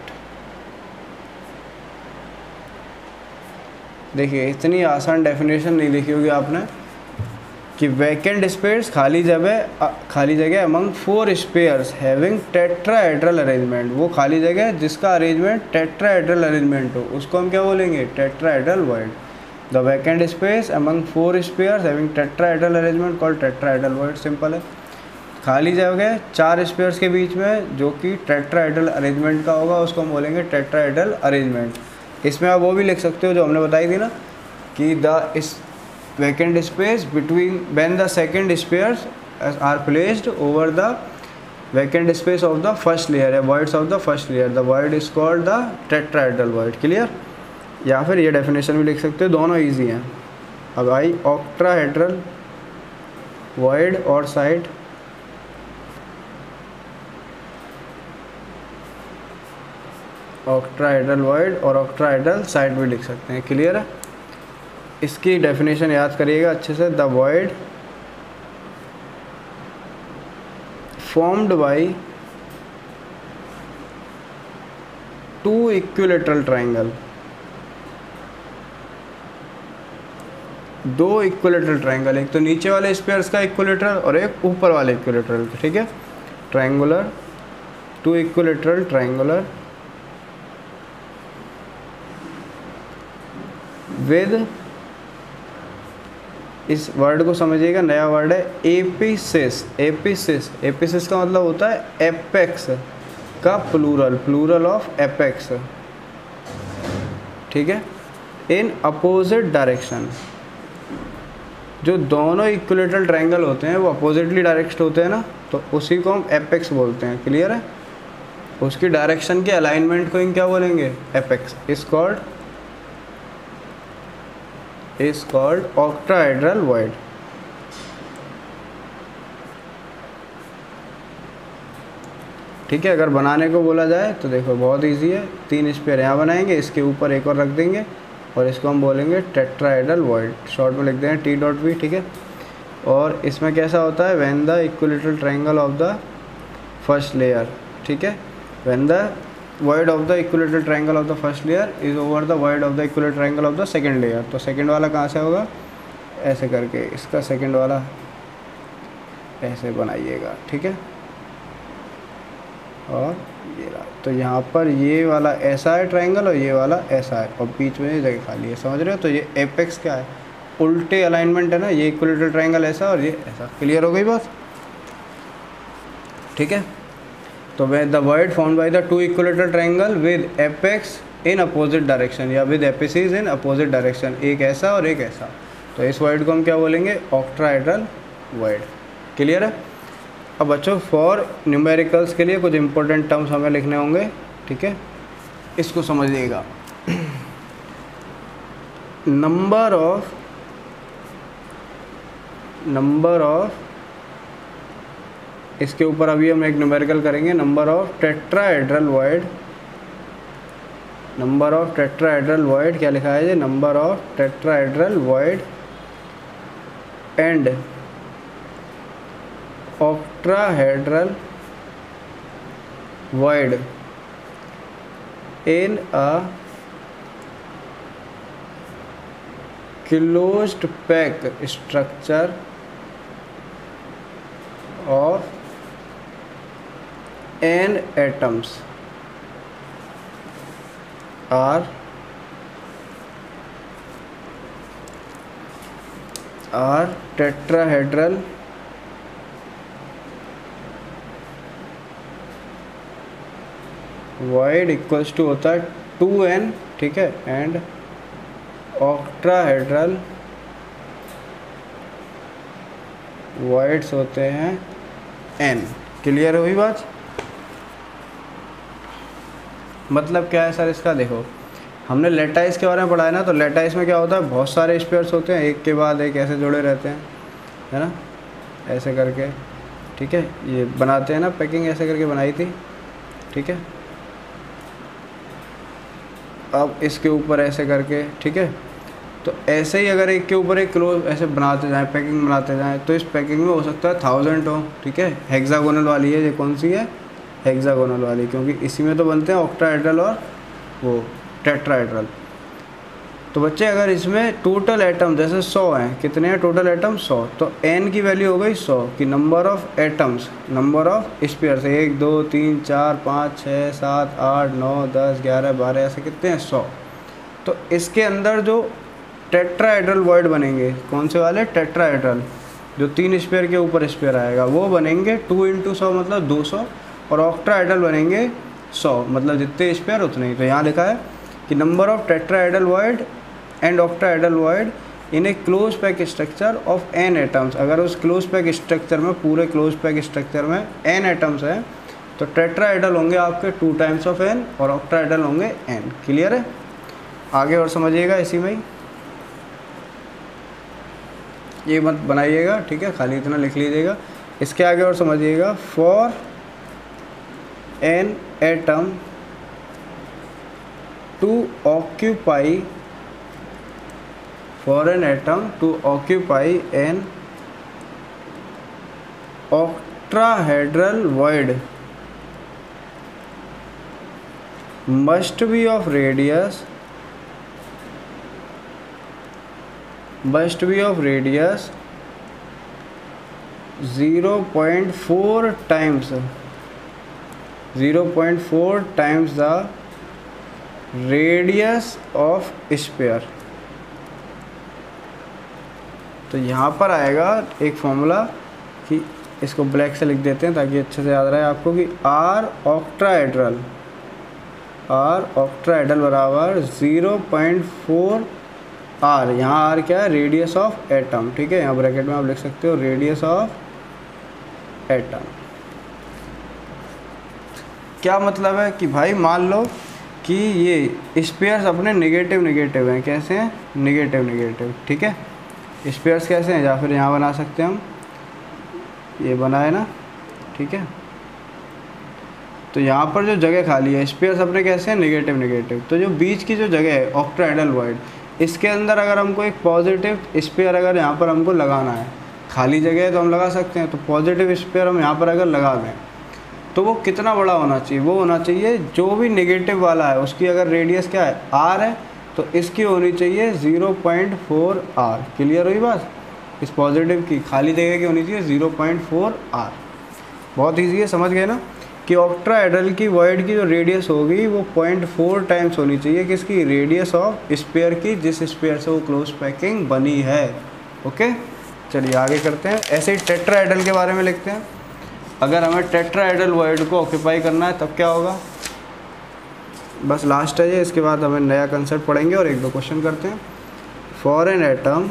देखिए इतनी आसान डेफिनेशन नहीं लिखी होगी आपने, कि वैकेंट स्पेस खाली जगह खाली जगह among four spheres having tetrahedral arrangement, वो खाली जगह जिसका अरेंजमेंट टेट्राहेड्रल अरेंजमेंट हो उसको हम क्या बोलेंगे, tetrahedral void. The vacant space among four spheres having tetrahedral arrangement called tetrahedral void. Simple है, खाली जगह चार स्पेयर्स के बीच में जो कि टेट्राहेड्रल अरेंजमेंट का होगा उसको हम बोलेंगे टेट्राहेड्रल अरेंजमेंट। इसमें आप वो भी लिख सकते हो जो हमने बताई थी ना कि द इस vacant space between when the second spares are placed over the vacant space of the first layer या voids of the first layer, the void is called the tetrahedral void। Clear? या फिर ये डेफिनेशन भी लिख सकते हो, दोनों इजी हैं। अब आई ऑक्ट्राहेड्रल void और साइड ऑक्ट्राहेड्रल void और ऑक्ट्राहेड्रल साइड भी लिख सकते हैं। क्लियर है? इसकी डेफिनेशन याद करिएगा अच्छे से। The void formed by two equilateral triangle, दो इक्विलेटरल ट्राइंगल, एक तो नीचे वाले स्पेयर्स का इक्विलेटरल और एक ऊपर वाले इक्विलेटरल, ठीक है। Triangular two equilateral triangular with, इस वर्ड को समझिएगा, नया वर्ड है एपिसिस। एपिसिस एपिसिस का मतलब होता है एपेक्स का प्लूरल, प्लूरल ऑफ एपेक्स, ठीक है। इन अपोजिट डायरेक्शन, जो दोनों इक्विलेटरल ट्रायंगल होते हैं वो अपोजिटली डायरेक्ट होते हैं ना, तो उसी को हम एपेक्स बोलते हैं। क्लियर है? उसकी डायरेक्शन के अलाइनमेंट को हम क्या बोलेंगे, apex. Is called is called octahedral void। ठीक है, अगर बनाने को बोला जाए तो देखो बहुत इजी है, तीन स्पेयर यहाँ बनाएंगे, इसके ऊपर एक और रख देंगे और इसको हम बोलेंगे टेट्राहेड्रल वॉइड, शॉर्ट में लिख देंगे टी डॉट वी, ठीक है। और इसमें कैसा होता है, when the equilateral triangle of the first layer, ठीक है, when the void of the equilateral triangle of the first layer is over the void of the equilateral triangle of the second layer। तो सेकंड वाला कहाँ से होगा, ऐसे करके इसका सेकंड वाला ऐसे बनाइएगा, ठीक है। और ये रहा, तो यहाँ पर ये वाला ऐसा है ट्रायंगल और ये वाला ऐसा है और बीच में ये जगह खाली है, समझ रहे हो। तो ये एपेक्स क्या है, उल्टे अलाइनमेंट है ना, ये इक्विलेटरल ट्रायंगल ऐसा और ये ऐसा। क्लियर हो गई बात, ठीक है। तो the void formed by the two equilateral triangle with apex in opposite direction या with apices in opposite direction, एक ऐसा और एक ऐसा, तो इस वॉइड को हम क्या बोलेंगे, ऑक्ट्राहेड्रल वॉइड। क्लियर है? अब बच्चों फॉर न्यूमेरिकल्स के लिए कुछ इंपॉर्टेंट टर्म्स हमें लिखने होंगे, ठीक है, इसको समझिएगा। नंबर ऑफ नंबर ऑफ इसके ऊपर अभी हम एक न्यूमेरिकल करेंगे, number of tetrahedral void, number of tetrahedral void क्या लिखा है जी, number of tetrahedral void and octahedral void in a closed pack structure of n atoms are are tetrahedral void equals to होता है टू एन, ठीक है, एंड ऑक्ट्राहेड्रल voids होते हैं n। क्लियर हुई बात? मतलब क्या है सर इसका, देखो हमने लेटाइस के बारे में पढ़ा है ना, तो लेटाइस में क्या होता है, बहुत सारे स्पेयर्स होते हैं, एक के बाद एक ऐसे जुड़े रहते हैं, है ना, ऐसे करके, ठीक है, ये बनाते हैं ना, पैकिंग ऐसे करके बनाई थी, ठीक है। अब इसके ऊपर ऐसे करके, ठीक है, तो ऐसे ही अगर एक के ऊपर एक क्लोज ऐसे बनाते जाएं, पैकिंग बनाते जाएं, तो इस पैकिंग में हो सकता है थाउजेंड हो, ठीक है। हेक्सागोनल वाली है, ये कौन सी है, हेक्सागोनल वाली, क्योंकि इसी में तो बनते हैं ऑक्टाहेड्रल और वो टेट्राहेड्रल। तो बच्चे अगर इसमें टोटल एटम जैसे सौ हैं, कितने हैं टोटल एटम सौ, तो n की वैल्यू हो गई सौ कि number of atoms, number of spheres एक दो तीन चार पाँच छः सात आठ नौ दस ग्यारह बारह ऐसे कितने हैं सौ। तो इसके अंदर जो टेट्राहेड्रल वॉइड बनेंगे, कौन से वाले टेट्राहेड्रल, जो तीन स्पेयर के ऊपर स्पेयर आएगा वो बनेंगे टू इंटू सौ मतलब दो सौ, और ऑक्टाहेड्रल बनेंगे सौ मतलब जितने स्पेयर उतने ही। तो यहाँ लिखा है कि number of tetrahedral void and octahedral void in a close pack structure of N atoms. अगर उस क्लोज पैक स्ट्रक्चर में, पूरे क्लोज पैक स्ट्रक्चर में एन एटम्स हैं तो टेट्राहेड्रल होंगे आपके टू टाइम्स ऑफ एन और ऑक्टाहेड्रल होंगे एन। क्लियर है? आगे और समझिएगा इसी में ही, ये मत बनाइएगा, ठीक है, खाली इतना लिख लीजिएगा। इसके आगे और समझिएगा, for an atom to occupy for an atom to occupy an octahedral void must be of radius must be of radius zero point four times zero point four times the radius of sphere। तो यहाँ पर आएगा एक फॉर्मूला कि इसको ब्लैक से लिख देते हैं ताकि अच्छे से याद रहे आपको, कि आर ऑक्टाहेड्रल आर ऑक्टाहेड्रल बराबर ज़ीरो पॉइंट फोर आर। यहाँ आर क्या है? रेडियस ऑफ एटम, ठीक है, यहाँ ब्रैकेट में आप लिख सकते हो रेडियस ऑफ एटम। क्या मतलब है कि भाई मान लो कि ये स्पेयर्स अपने नेगेटिव नेगेटिव हैं। कैसे हैं? नेगेटिव नेगेटिव, ठीक है। स्पेयर्स कैसे हैं, या फिर यहाँ बना सकते हैं हम, ये बनाए ना, ठीक है। तो यहाँ पर जो जगह खाली है, स्पेयर्स अपने कैसे हैं? Negative negative. तो जो बीच की जो जगह है ऑक्टाहेड्रल वॉइड, इसके अंदर अगर हमको एक पॉजिटिव स्पेयर अगर यहाँ पर हमको लगाना है, खाली जगह है तो हम लगा सकते हैं, तो पॉजिटिव स्पेयर हम यहाँ पर अगर लगा दें तो वो कितना बड़ा होना चाहिए? वो होना चाहिए जो भी नेगेटिव वाला है उसकी अगर रेडियस क्या है? आर है, तो इसकी होनी चाहिए zero point four R. Clear हुई बात? इस पॉजिटिव की खाली जगह की होनी चाहिए ज़ीरो पॉइंट फोर आर। बहुत ईजी है, समझ गए ना कि ऑक्टाहेड्रल की वॉइड की जो रेडियस होगी वो पॉइंट फोर टाइम्स होनी चाहिए किसकी? रेडियस ऑफ स्पेयर की, जिस स्पेयर से वो क्लोज पैकिंग बनी है। ओके, चलिए आगे करते हैं। ऐसे ही टेट्राहेड्रल के बारे में लिखते हैं। अगर हमें टेट्राहेड्रल वॉइड को ऑक्यूपाई करना है तब क्या होगा? बस लास्ट है ये, इसके बाद हमें नया कंसेप्ट पढ़ेंगे और एक दो क्वेश्चन करते हैं। For an atom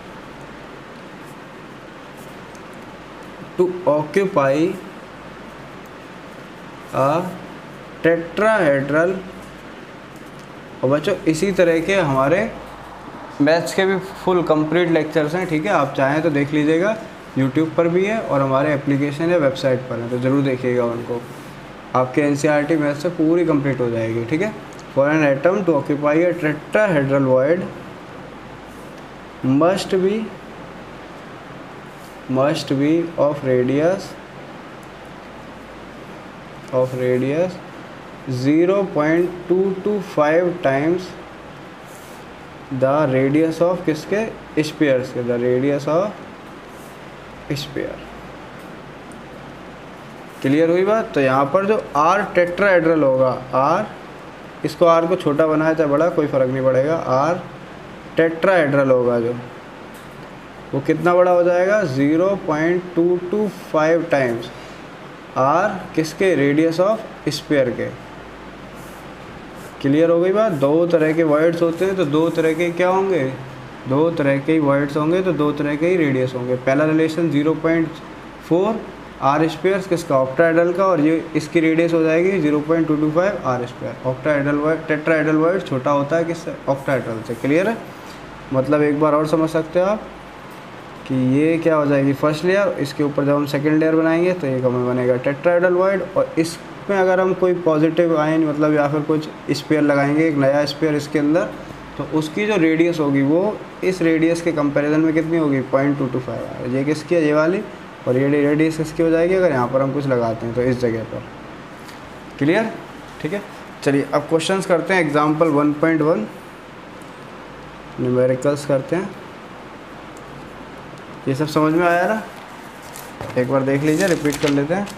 to occupy a tetrahedral, और बच्चों इसी तरह के हमारे मैथ्स के भी फुल कंप्लीट लेक्चर्स हैं, ठीक है। आप चाहें तो देख लीजिएगा, यूट्यूब पर भी है और हमारे एप्लीकेशन या वेबसाइट पर है, तो ज़रूर देखिएगा उनको। आपके एनसीईआरटी मैथ से पूरी कंप्लीट हो जाएगी, ठीक है। For an atom to occupy a tetrahedral void must be must be of radius of radius zero point two two five times the radius of किसके? स्पेयर्स के, the radius of sphere. Clear हुई बात? तो यहाँ पर जो आर टेट्राहेड्रल होगा, आर, इसको आर को छोटा बनाया चाहे बड़ा कोई फ़र्क नहीं पड़ेगा, आर टेट्राहेड्रल होगा जो, वो कितना बड़ा हो जाएगा? Zero point two two five times R किसके? रेडियस ऑफ स्पेयर के। क्लियर हो गई बात? दो तरह के वॉइड्स होते हैं तो दो तरह के क्या होंगे? दो तरह के वॉइड्स होंगे तो दो तरह के ही रेडियस होंगे। पहला relation zero point four R spheres किसका? ऑक्टाहेड्रल का, और ये इसकी रेडियस हो जाएगी zero point two two five R sphere. Octahedral void, tetrahedral void छोटा होता है किससे? ऑक्टाहेड्रल से। क्लियर है? मतलब एक बार और समझ सकते हो आप कि ये क्या हो जाएगी? फर्स्ट लेयर, इसके ऊपर जब हम सेकंड लेयर बनाएंगे तो एक हमें बनेगा टेट्राहेड्रल वॉइड, और इसमें अगर हम कोई पॉजिटिव आयन मतलब या फिर कुछ स्पेयर लगाएंगे, एक नया स्पेयर इसके अंदर, तो उसकी जो रेडियस होगी वो इस रेडियस के कंपैरिजन में कितनी होगी? Point two two five. ये किसकी है? ये वाली। और ये रेडियस किसकी हो जाएगी अगर यहाँ पर हम कुछ लगाते हैं तो इस जगह पर। क्लियर? ठीक है, चलिए अब क्वेश्चंस करते हैं। Example one point one, numericals करते हैं। ये सब समझ में आया ना? एक बार देख लीजिए, रिपीट कर लेते हैं।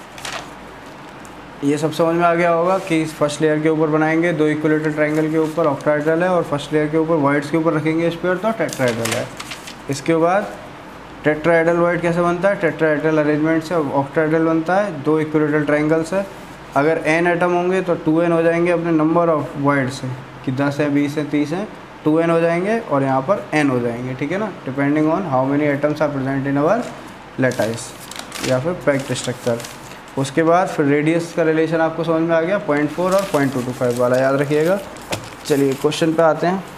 ये सब समझ में आ गया होगा कि फर्स्ट लेयर के ऊपर बनाएंगे दो इक्विलेटरल ट्रायंगल के ऊपर ऑक्टाहेड्रल है, और फर्स्ट लेयर के ऊपर वॉइड्स के ऊपर रखेंगे स्फीयर तो टेट्राहेड्रल है। इसके बाद टेट्राहेड्रल वॉइड कैसे बनता है? टेट्राहेड्रल अरेंजमेंट से ऑक्टाहेड्रल बनता है, दो इक्विलेटरल ट्रायंगल से। अगर एन एटम होंगे तो टू एन हो जाएंगे अपने नंबर ऑफ वॉइड से, कि दस है, बीस है, तीस है, टू एन हो जाएंगे, और यहाँ पर एन हो जाएंगे, ठीक है ना, depending on how many atoms are present in our lattice या फिर पैक्ड स्ट्रक्चर। उसके बाद फिर रेडियस का रिलेशन आपको समझ में आ गया, पॉइंट फोर और पॉइंट टू टू फाइव वाला याद रखिएगा। चलिए क्वेश्चन पे आते हैं।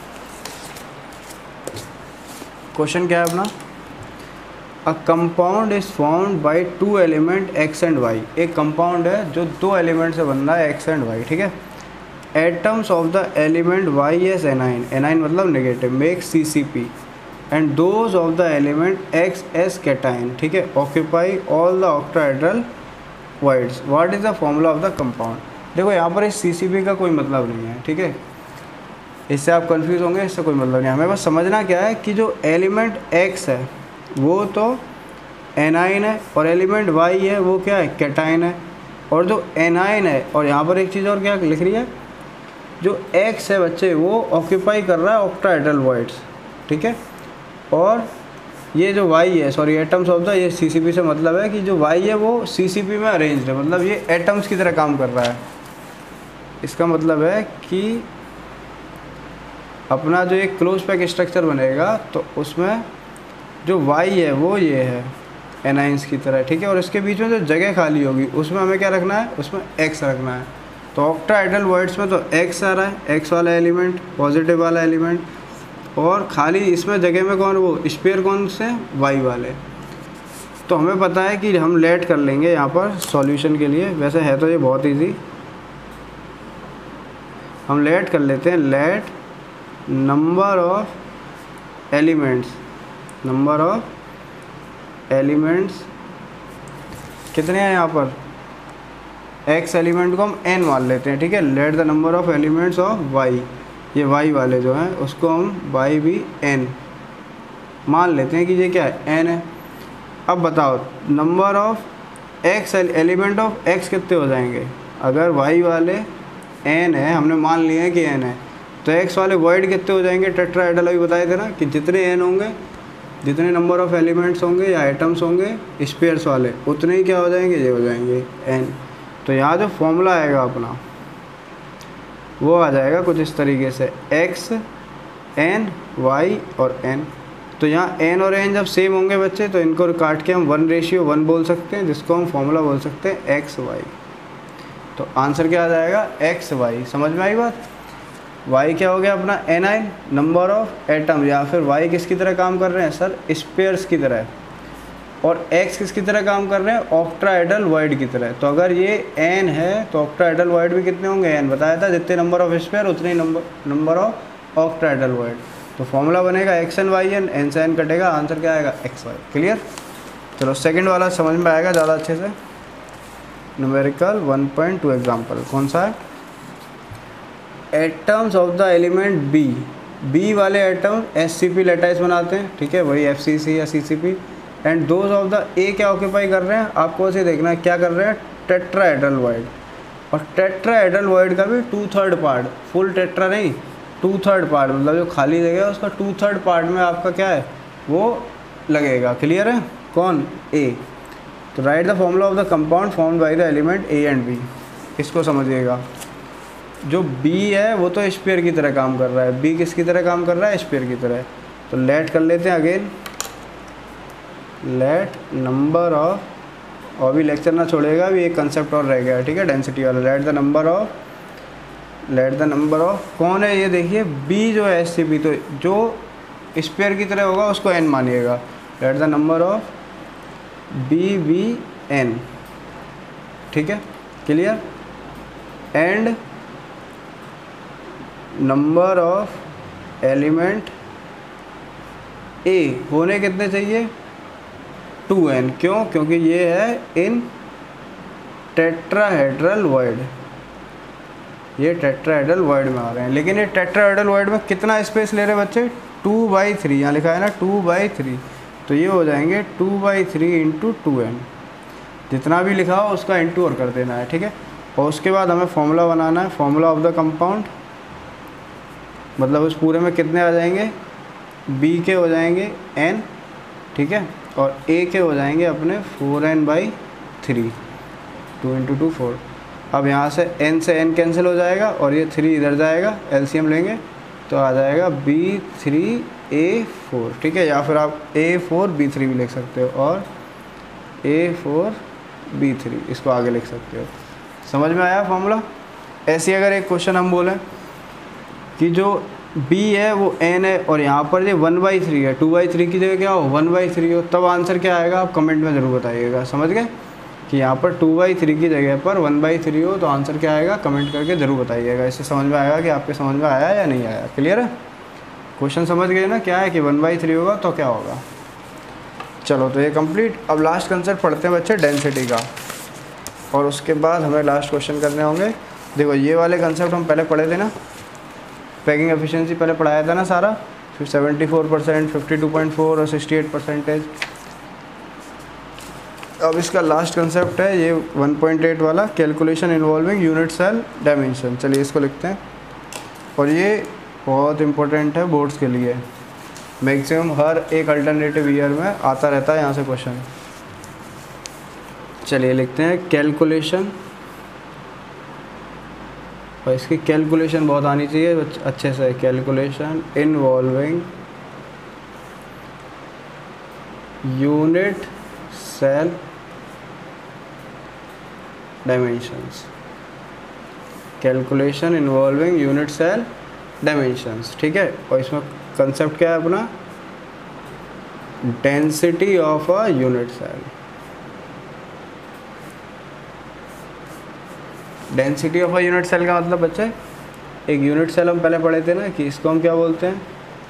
क्वेश्चन क्या है अपना? A compound is formed by two element X and Y. एक कंपाउंड है जो दो एलिमेंट से बन रहा है, एक्स एंड वाई, ठीक है। Atoms of the element Y as anion, anion मतलब negative, make C C P, and those of the element X as cation, ठीक है, occupy all the octahedral voids. What is the formula of the compound? देखो यहाँ पर इस सी सी पी का कोई मतलब नहीं है, ठीक है, इससे आप कंफ्यूज होंगे, इससे कोई मतलब नहीं। हमें बस समझना क्या है कि जो एलिमेंट एक्स है वो तो एनाइन है, और एलिमेंट वाई है वो क्या है? कैटाइन है। और जो एनाइन है, और यहाँ पर एक चीज़ और क्या लिख रही है, जो एक्स है बच्चे वो ऑक्यूपाई कर रहा है ऑक्टाहेड्रल वॉइड्स, ठीक है। और ये जो वाई है, सॉरी एटम्स ऑफ द, ये सीसीपी से मतलब है कि जो वाई है वो सीसीपी में अरेंज्ड है, मतलब ये एटम्स की तरह काम कर रहा है। इसका मतलब है कि अपना जो एक क्लोज पैक स्ट्रक्चर बनेगा तो उसमें जो वाई है वो ये है एनाइंस की तरह, ठीक है, और इसके बीच में जो जगह खाली होगी उसमें हमें क्या रखना है? उसमें एक्स रखना है। तो ऑक्टाहेड्रल वॉइड्स में तो एक्स आ रहा है, एक्स वाला एलिमेंट, पॉजिटिव वाला एलिमेंट, और खाली इसमें जगह में कौन, वो स्पेयर कौन से? वाई वाले। तो हमें पता है कि हम लेट कर लेंगे यहाँ पर सॉल्यूशन के लिए, वैसे है तो ये बहुत इजी, हम लेट कर लेते हैं। Let number of elements, number of elements कितने हैं यहाँ पर? एक्स एलिमेंट को हम एन मान लेते हैं, ठीक है। Let the number of elements of Y, ये वाई वाले जो हैं उसको हम वाई भी एन मान लेते हैं कि ये क्या है? एन है। अब बताओ number of X element of X कितने हो जाएंगे? अगर वाई वाले एन है, हमने मान लिया है कि एन है, तो एक्स वाले वॉइड कितने हो जाएंगे? टेट्राहेड्रल अभी बताए थे ना कि जितने एन होंगे, जितने नंबर ऑफ एलिमेंट्स होंगे या एटम्स होंगे स्पेयर्स वाले, उतने ही क्या हो जाएंगे? ये हो जाएंगे एन। तो यहाँ जो फॉर्मूला आएगा अपना वो आ जाएगा कुछ इस तरीके से, एक्स एन वाई और एन। तो यहाँ एन और एन जब सेम होंगे बच्चे तो इनको काट के हम वन रेशियो वन बोल सकते हैं, जिसको हम फॉर्मूला बोल सकते हैं एक्स वाई। तो आंसर क्या आ जाएगा? X Y. समझ में आई बात? वाई क्या हो गया अपना? एनाइन, नंबर ऑफ एटम, या फिर वाई किसकी तरह काम कर रहे हैं सर? स्पेयर्स की तरह। और एक्स किसकी तरह काम कर रहे हैं? ऑक्टाहेड्रल वॉइड की तरह। तो अगर ये एन है तो ऑक्टाहेड्रल वॉइड भी कितने होंगे? एन बताया था, जितने नंबर ऑफ स्पेयर उतने ही number number of octahedral void. तो फॉर्मूला बनेगा X N Y N, N से एन कटेगा, आंसर क्या आएगा? X Y. क्लियर? चलो सेकंड वाला समझ में आएगा ज़्यादा अच्छे से। Numerical one point two example कौन सा है? Atoms of the element B, B वाले atom S C P lattice बनाते हैं, ठीक है, वही एफ सी सी या C C P. And those of the A क्या ऑक्यूपाई कर रहे हैं? आपको उसे देखना है क्या कर रहे हैं? Tetrahedral void. और टेट्राहेड्रल वॉइड का भी two third part, full tetra नहीं, टू थर्ड पार्ट, मतलब जो खाली जगह है उसका टू थर्ड पार्ट में आपका क्या है? वो लगेगा। क्लियर है? कौन? ए। तो write the formula of the compound formed by the element A and B. इसको समझिएगा, जो बी है वो तो स्पेयर की तरह काम कर रहा है, बी किसकी तरह काम कर रहा है? स्पेयर की तरह। तो लेट कर लेते हैं अगेन, लेट नंबर ऑफ, और भी लेक्चर ना छोड़ेगा, अभी एक कंसेप्ट और रह गया है, ठीक है, डेंसिटी वाला। Let the number of, let the number of कौन है? ये देखिए बी जो है एस सी बी, तो जो स्पेयर की तरह होगा उसको एन मानिएगा। Let the number of B be N, ठीक है, clear. And number of element A होने कितने चाहिए? Two N. क्यों? क्योंकि ये है इन टेट्राहेड्रल वॉइड, ये टेट्राहेड्रल वॉइड में आ रहे हैं। लेकिन ये टेट्राहेड्रल वॉइड में कितना स्पेस ले रहे हैं बच्चे, टू बाई थ्री, यहाँ लिखा है ना टू बाई थ्री, तो ये हो जाएंगे two by three into two N, जितना भी लिखा हो उसका इंटू और कर देना है, ठीक है। और उसके बाद हमें फॉर्मूला बनाना है, फॉर्मूला ऑफ द कंपाउंड, मतलब उस पूरे में कितने आ जाएंगे, बी के हो जाएंगे एन, ठीक है, और ए के हो जाएंगे अपने four N by three, two into two four. अब यहाँ से एन से एन कैंसिल हो जाएगा और ये थ्री इधर जाएगा, एलसीएम लेंगे तो आ जाएगा बी थ्री ए फोर, ठीक है, या फिर आप ए फोर बी थ्री भी लिख सकते हो और ए फोर बी थ्री इसको आगे लिख सकते हो। समझ में आया फॉर्मूला। ऐसे अगर एक क्वेश्चन हम बोलें कि जो b है वो n है और यहाँ पर ये वन बाई थ्री है, टू बाई थ्री की जगह क्या हो वन बाई थ्री हो, तब आंसर क्या आएगा आप कमेंट में ज़रूर बताइएगा। समझ गए कि यहाँ पर टू बाई थ्री की जगह पर वन बाई थ्री हो तो आंसर क्या आएगा, कमेंट करके ज़रूर बताइएगा। इससे समझ में आएगा कि आपके समझ में आया या नहीं आया। क्लियर है, क्वेश्चन समझ गए ना, क्या है कि वन बाई थ्री होगा तो क्या होगा। चलो तो ये कंप्लीट। अब लास्ट कंसेप्ट पढ़ते हैं बच्चे डेंसिटी का, और उसके बाद हमें लास्ट क्वेश्चन करने होंगे। देखो ये वाले कंसेप्ट हम पहले पढ़े थे ना, पैकिंग एफिशिएंसी पहले पढ़ाया था ना सारा, फिर seventy four percent, fifty two point four और सिक्सटी एट परसेंटेज। अब इसका लास्ट कंसेप्ट है ये वन पॉइंट एट वाला, calculation involving unit cell dimension. चलिए इसको लिखते हैं, और ये बहुत इंपॉर्टेंट है बोर्ड्स के लिए, मैक्सिमम हर एक अल्टरनेटिव ईयर में आता रहता है यहाँ से क्वेश्चन। चलिए लिखते हैं कैलकुलेशन, और इसकी कैलकुलेशन बहुत आनी चाहिए अच्छे से, calculation involving unit cell dimensions, calculation involving unit cell dimensions, ठीक है। और इसमें कंसेप्ट क्या है अपना, density of a unit cell. Density of a unit cell का मतलब बच्चे, एक यूनिट सेल हम पहले पढ़े थे ना कि इसको हम क्या बोलते हैं,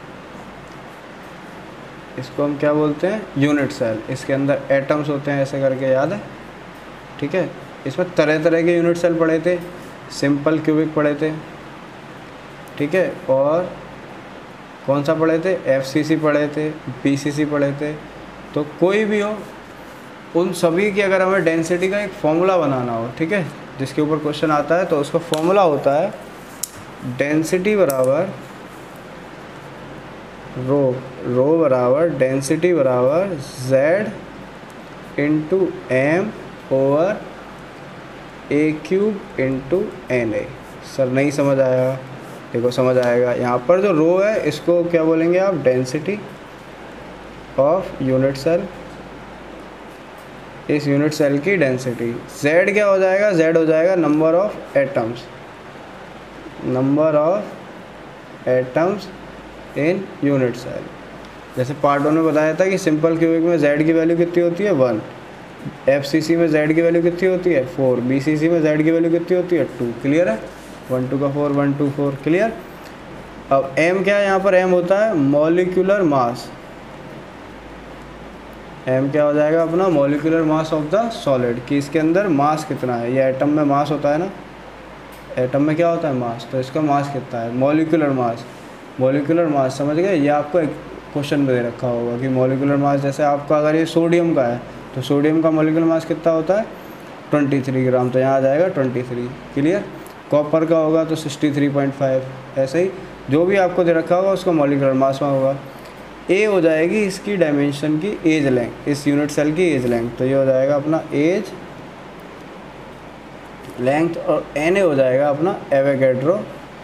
इसको हम क्या बोलते हैं, यूनिट सेल। इसके अंदर एटम्स होते हैं ऐसे करके, याद है, ठीक है। इसमें तरह तरह के यूनिट सेल पढ़े थे, सिंपल क्यूबिक पढ़े थे, ठीक है, और कौन सा पढ़े थे, एफसीसी पढ़े थे, पीसीसी पढ़े थे। तो कोई भी हो, उन सभी की अगर हमें डेंसिटी का एक फॉर्मूला बनाना हो, ठीक है, जिसके ऊपर क्वेश्चन आता है, तो उसका फॉर्मूला होता है डेंसिटी बराबर रो, रो बराबर डेंसिटी बराबर Z into M over a cube into N A. Sir नहीं समझ आया, देखो समझ आएगा। यहाँ पर जो रो है इसको क्या बोलेंगे आप, डेंसिटी ऑफ यूनिट सेल, इस यूनिट सेल की डेंसिटी। z क्या हो जाएगा, z हो जाएगा number of atoms, number of atoms in unit cell. जैसे पार्ट वन में बताया था कि सिंपल क्यूबिक में z की वैल्यू कितनी होती है, वन, एफसीसी में z की वैल्यू कितनी होती है, फोर, बीसीसी में z की वैल्यू कितनी होती है, टू। क्लियर है, वन टू का four, one two four. Clear. अब m क्या है, यहाँ पर m होता है मॉलिक्यूलर मास, m क्या हो जाएगा अपना, molecular mass of the solid, कि इसके अंदर मास कितना है। ये एटम में मास होता है ना, एटम में क्या होता है, मास, तो इसका मास कितना है, मॉलिक्यूलर मास, मॉलिक्यूलर मास। समझ गए, ये आपको एक क्वेश्चन में दे रखा होगा कि मॉलिक्यूलर मास, जैसे आपका अगर ये सोडियम का है तो सोडियम का मॉलिक्यूलर मास कितना होता है, ट्वेंटी थ्री ग्राम, तो यहाँ आ जाएगा ट्वेंटी थ्री। क्लियर। कॉपर का होगा तो सिक्सटी थ्री पॉइंट फाइव, ऐसे ही जो भी आपको दे रखा होगा उसका मॉलिक्यूलर मास में होगा। ए हो जाएगी इसकी डायमेंशन की एज लेंथ, इस यूनिट सेल की एज लेंथ, तो ये हो जाएगा अपना एज लेंथ, और एन ए हो जाएगा अपना एवोगैड्रो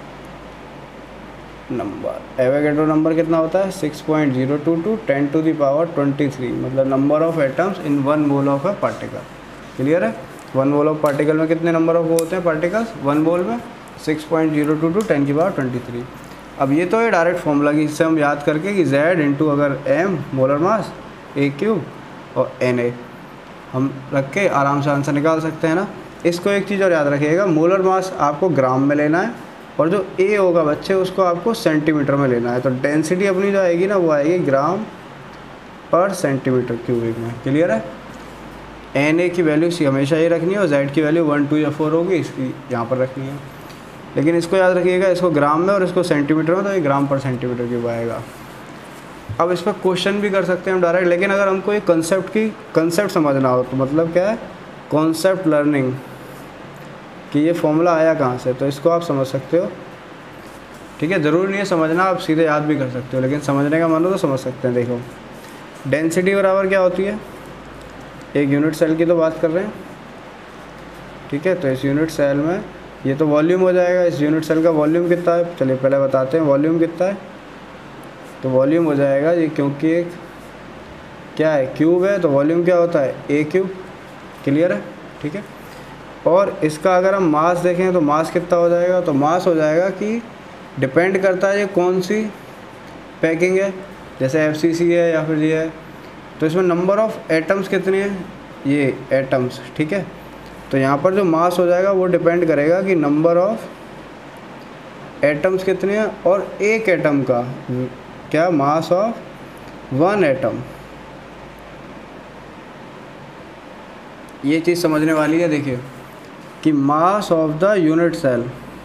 नंबर। एवोगैड्रो नंबर कितना होता है, six point zero two two ten to the power twenty three, मतलब number of atoms in one mole of a particle. Clear है, वन मोल ऑफ पार्टिकल में कितने नंबर ऑफ वो होते हैं पार्टिकल्स, वन मोल में six point zero two two ten की पावर ट्वेंटी थ्री। अब ये तो है डायरेक्ट फॉर्मूला की, इससे हम याद करके कि z इंटू अगर m molar mass, a cube और एन ए हम रख के आराम से आंसर निकाल सकते हैं ना। इसको एक चीज़ और याद रखिएगा, मोलर मास आपको ग्राम में लेना है और जो ए होगा बच्चे उसको आपको सेंटीमीटर में लेना है। तो डेंसिटी अपनी जो आएगी ना वो आएगी ग्राम पर सेंटीमीटर क्यूबिक में। क्लियर है। एन ए की वैल्यू सी हमेशा ये रखनी है और जेड की वैल्यू वन टू या फोर होगी, इसकी यहाँ पर रखनी है। लेकिन इसको याद रखिएगा, इसको ग्राम में और इसको सेंटीमीटर में, तो ये ग्राम पर सेंटीमीटर क्यूब आएगा। अब इस पर क्वेश्चन भी कर सकते हैं हम डायरेक्ट, लेकिन अगर हमको ये कंसेप्ट की कंसेप्ट समझना हो तो मतलब क्या है, कॉन्सेप्ट लर्निंग, कि ये फॉर्मूला आया कहाँ से, तो इसको आप समझ सकते हो। ठीक है, ज़रूरी नहीं है समझना, आप सीधे याद भी कर सकते हो, लेकिन समझने का मन हो तो समझ सकते हैं। देखो डेंसिटी बराबर क्या होती है, एक यूनिट सेल की तो बात कर रहे हैं। ठीक है, तो इस यूनिट सेल में ये तो वॉल्यूम हो जाएगा, इस यूनिट सेल का वॉल्यूम कितना है, चलिए पहले बताते हैं वॉल्यूम कितना है। तो वॉल्यूम हो जाएगा ये, क्योंकि एक क्या है क्यूब है, तो वॉल्यूम क्या होता है ए क्यूब। क्लियर है, ठीक है। और इसका अगर हम मास देखें तो मास कितना हो जाएगा, तो मास हो जाएगा कि डिपेंड करता है ये कौन सी पैकिंग है, जैसे एफ सी सी है या फिर ये है, तो इसमें नंबर ऑफ़ एटम्स कितने हैं, ये एटम्स। ठीक है, तो यहाँ पर जो मास हो जाएगा वो डिपेंड करेगा कि नंबर ऑफ़ एटम्स कितने हैं, और एक एटम का क्या मास ऑफ वन एटम। ये चीज़ समझने वाली है। देखिए कि mass of the unit cell,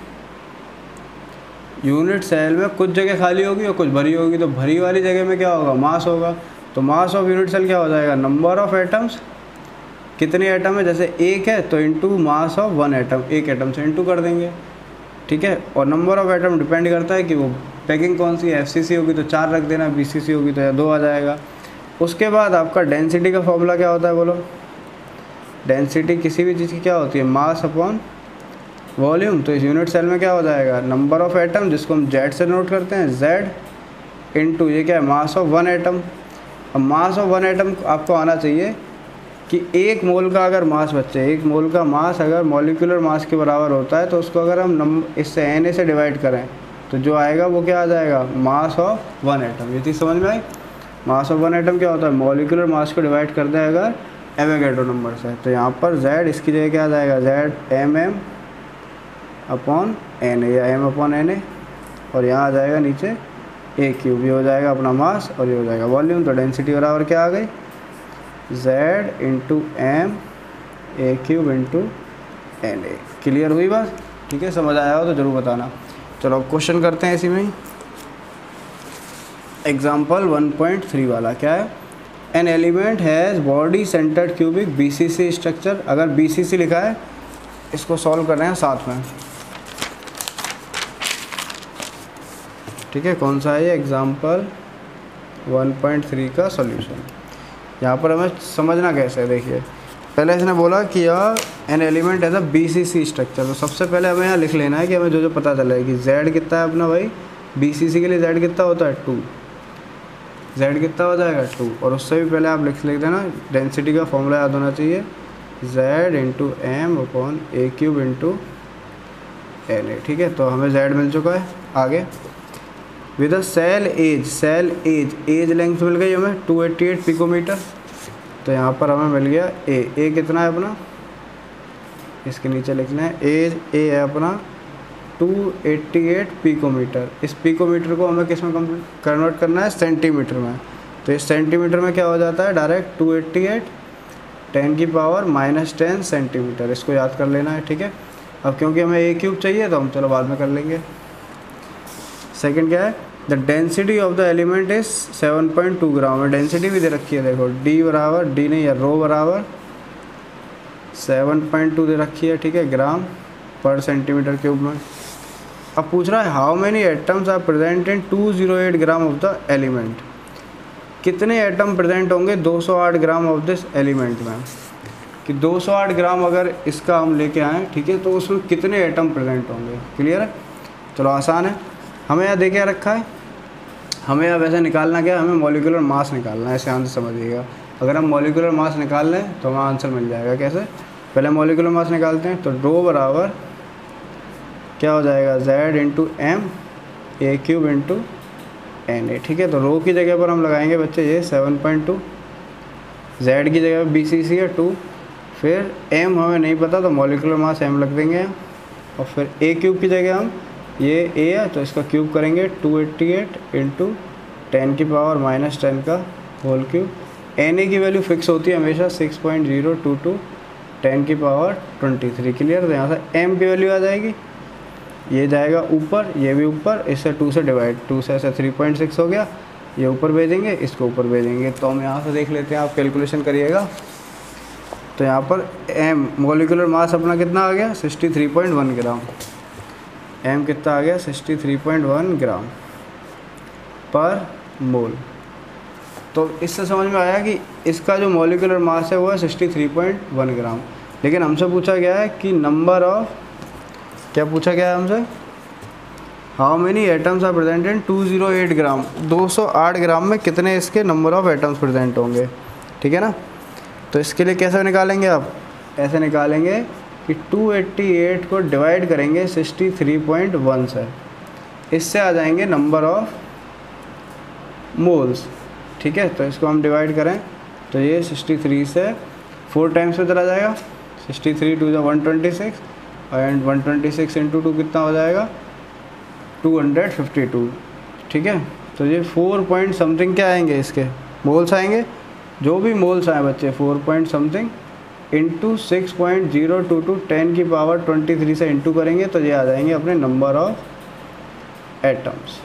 unit cell में कुछ जगह खाली होगी और कुछ भरी होगी, तो भरी वाली जगह में क्या होगा, मास होगा। तो मास ऑफ यूनिट सेल क्या हो जाएगा, नंबर ऑफ़ एटम्स, कितने एटम है, जैसे एक है तो into mass of one atom, एक एटम से इनटू कर देंगे। ठीक है, और नंबर ऑफ़ एटम डिपेंड करता है कि वो पैकिंग कौन सी है, एफ सी सी होगी तो चार रख देना, बी सी सी होगी तो या दो आ जाएगा। उसके बाद आपका डेंसिटी का फॉर्मूला क्या होता है, बोलो। डेंसिटी किसी भी चीज़ की क्या होती है, मास अपॉन वॉल्यूम। तो इस यूनिट सेल में क्या हो जाएगा, नंबर ऑफ़ एटम, जिसको हम जेड से नोट करते हैं, जेड इनटू ये क्या है, मास ऑफ वन एटम। अब मास ऑफ वन एटम आपको आना चाहिए कि एक मोल का अगर मास बच्चे, एक मोल का मास अगर मॉलिक्यूलर मास के बराबर होता है, तो उसको अगर हम नंबर इससे एन ए से डिवाइड करें तो जो आएगा वो क्या आ जाएगा, मास ऑफ वन एटम। ये चीज़ समझ में आई। मास ऑफ वन एटम क्या होता है, मॉलिक्यूलर मास को डिवाइड करते हैं अगर एवोगैड्रो नंबर से। तो यहाँ पर जेड इसकी जगह क्या आ जाएगा, Z M M upon N A, या एम अपॉन एन ए, और यहाँ आ जाएगा नीचे ए क्यूब। ये हो जाएगा अपना मास और ये हो जाएगा वॉल्यूम। तो डेंसिटी बराबर क्या आ गई, Z into M a cube into N A. Clear हुई बात। ठीक है, समझ आया हो तो ज़रूर बताना। चलो अब क्वेश्चन करते हैं इसी में ही। एग्जाम्पल वन पॉइंट थ्री वाला क्या है, an element has body centred cubic B C C structure. अगर बी सी सी लिखा है, इसको सॉल्व कर रहे हैं साथ में। ठीक है, कौन सा है ये, एग्जाम्पल वन पॉइंट थ्री का सॉल्यूशन। यहाँ पर हमें समझना कैसे है, देखिए पहले इसने बोला कि यार an element as a B C C structure. तो सबसे पहले हमें यहाँ लिख लेना है कि हमें जो जो पता चला है कि जेड कितना है अपना भाई, बी सी सी के लिए जेड कितना होता है, टू। जेड कितना हो जाएगा, टू। और उससे भी पहले आप लिख लिख देना, डेंसिटी का फॉर्मूला याद होना चाहिए, Z into M upon a cube into N A. ठीक है, तो हमें जेड मिल चुका है। आगे with a cell edge, cell edge edge length मिल गई हमें टू एट्टी एट पिकोमीटर। तो यहाँ पर हमें मिल गया ए, ए कितना है अपना, इसके नीचे लिखना है एज, ए है अपना टू एट्टी एट पिकोमीटर। इस पिकोमीटर को हमें किस में कन्वर्ट करना है, सेंटीमीटर में। तो इस सेंटीमीटर में क्या हो जाता है, direct two eighty eight ten की पावर माइनस टेन सेंटीमीटर। इसको याद कर लेना है। ठीक है, अब क्योंकि हमें ए क्यूब चाहिए तो हम चलो बाद में कर लेंगे। सेकंड क्या है, the density of the element is seven point two gram है। डेंसिटी भी दे रखी है, देखो डी बराबर, डी नहीं है, रो बराबर सेवन पॉइंट टू दे रखी है। ठीक है, ग्राम पर सेंटीमीटर क्यूब में। अब पूछ रहा है how many atoms are present in two zero eight gram of the element. कितने एटम प्रेजेंट होंगे दो सौ आठ ग्राम ऑफ दिस एलिमेंट में, कि दो सौ आठ ग्राम अगर इसका हम लेके आएँ, ठीक है, तो उसमें कितने एटम प्रेजेंट होंगे। क्लियर है, चलो आसान है। हमें यहाँ देखिए रखा है, हमें अब ऐसे निकालना क्या है, हमें मॉलिक्यूलर मास निकालना है। ऐसे आंसर समझिएगा, अगर हम मॉलिक्यूलर मास निकाल लें तो हमें आंसर मिल जाएगा। कैसे, पहले मॉलिक्यूलर मास निकालते हैं। तो रो बराबर क्या हो जाएगा, Z into M a cube into N A. ठीक है, तो रो की जगह पर हम लगाएंगे बच्चे ये सेवन पॉइंट टू, जेड की जगह बी सी सी है टू, फिर एम हमें नहीं पता तो मॉलिक्यूलर मास एम रख देंगे, और फिर ए क्यूब की जगह हम ये ए है तो इसका क्यूब करेंगे two eighty eight into ten की पावर माइनस टेन का होल क्यूब। एन ए की वैल्यू फिक्स होती है हमेशा six point zero two two ten की पावर ट्वेंटी थ्री। क्लियर, तो यहाँ से एम की वैल्यू आ जाएगी ये जाएगा ऊपर, ये भी ऊपर, इससे टू से डिवाइड, टू से ऐसे थ्री पॉइंट सिक्स हो गया, ये ऊपर भेजेंगे, इसको ऊपर भेजेंगे। तो हम यहाँ से देख लेते हैं, आप कैलकुलेशन करिएगा। तो यहाँ पर एम मॉलिक्यूलर मास अपना कितना आ गया, sixty three point one gram. M कितना आ गया, sixty three point one gram पर मोल। तो इससे समझ में आया कि इसका जो मॉलिक्यूलर मास है वो है sixty three point one gram. लेकिन हमसे पूछा गया है कि नंबर ऑफ, क्या पूछा गया है हमसे, how many atoms are present in two zero eight gram, दो सौ आठ ग्राम में कितने इसके नंबर ऑफ एटम्स प्रेजेंट होंगे, ठीक है ना। तो इसके लिए कैसे निकालेंगे आप, ऐसे निकालेंगे कि टू सौ अट्ठासी को डिवाइड करेंगे सिक्सटी थ्री पॉइंट वन से, इससे आ जाएंगे नंबर ऑफ मोल्स, ठीक है। तो इसको हम डिवाइड करें तो ये सिक्सटी थ्री से फोर टाइम्स में चला जाएगा, सिक्सटी थ्री टू जो one twenty six and one twenty six into two कितना हो जाएगा, टू हंड्रेड फिफ्टी टू, ठीक है। तो ये फोर पॉइंट समथिंग क्या आएंगे इसके मोल्स आएंगे, जो भी मोल्स आए बच्चे four point something into six point zero two two ten की पावर ट्वेंटी थ्री से इंटू करेंगे तो ये आ जाएंगे अपने नंबर ऑफ एटम्स।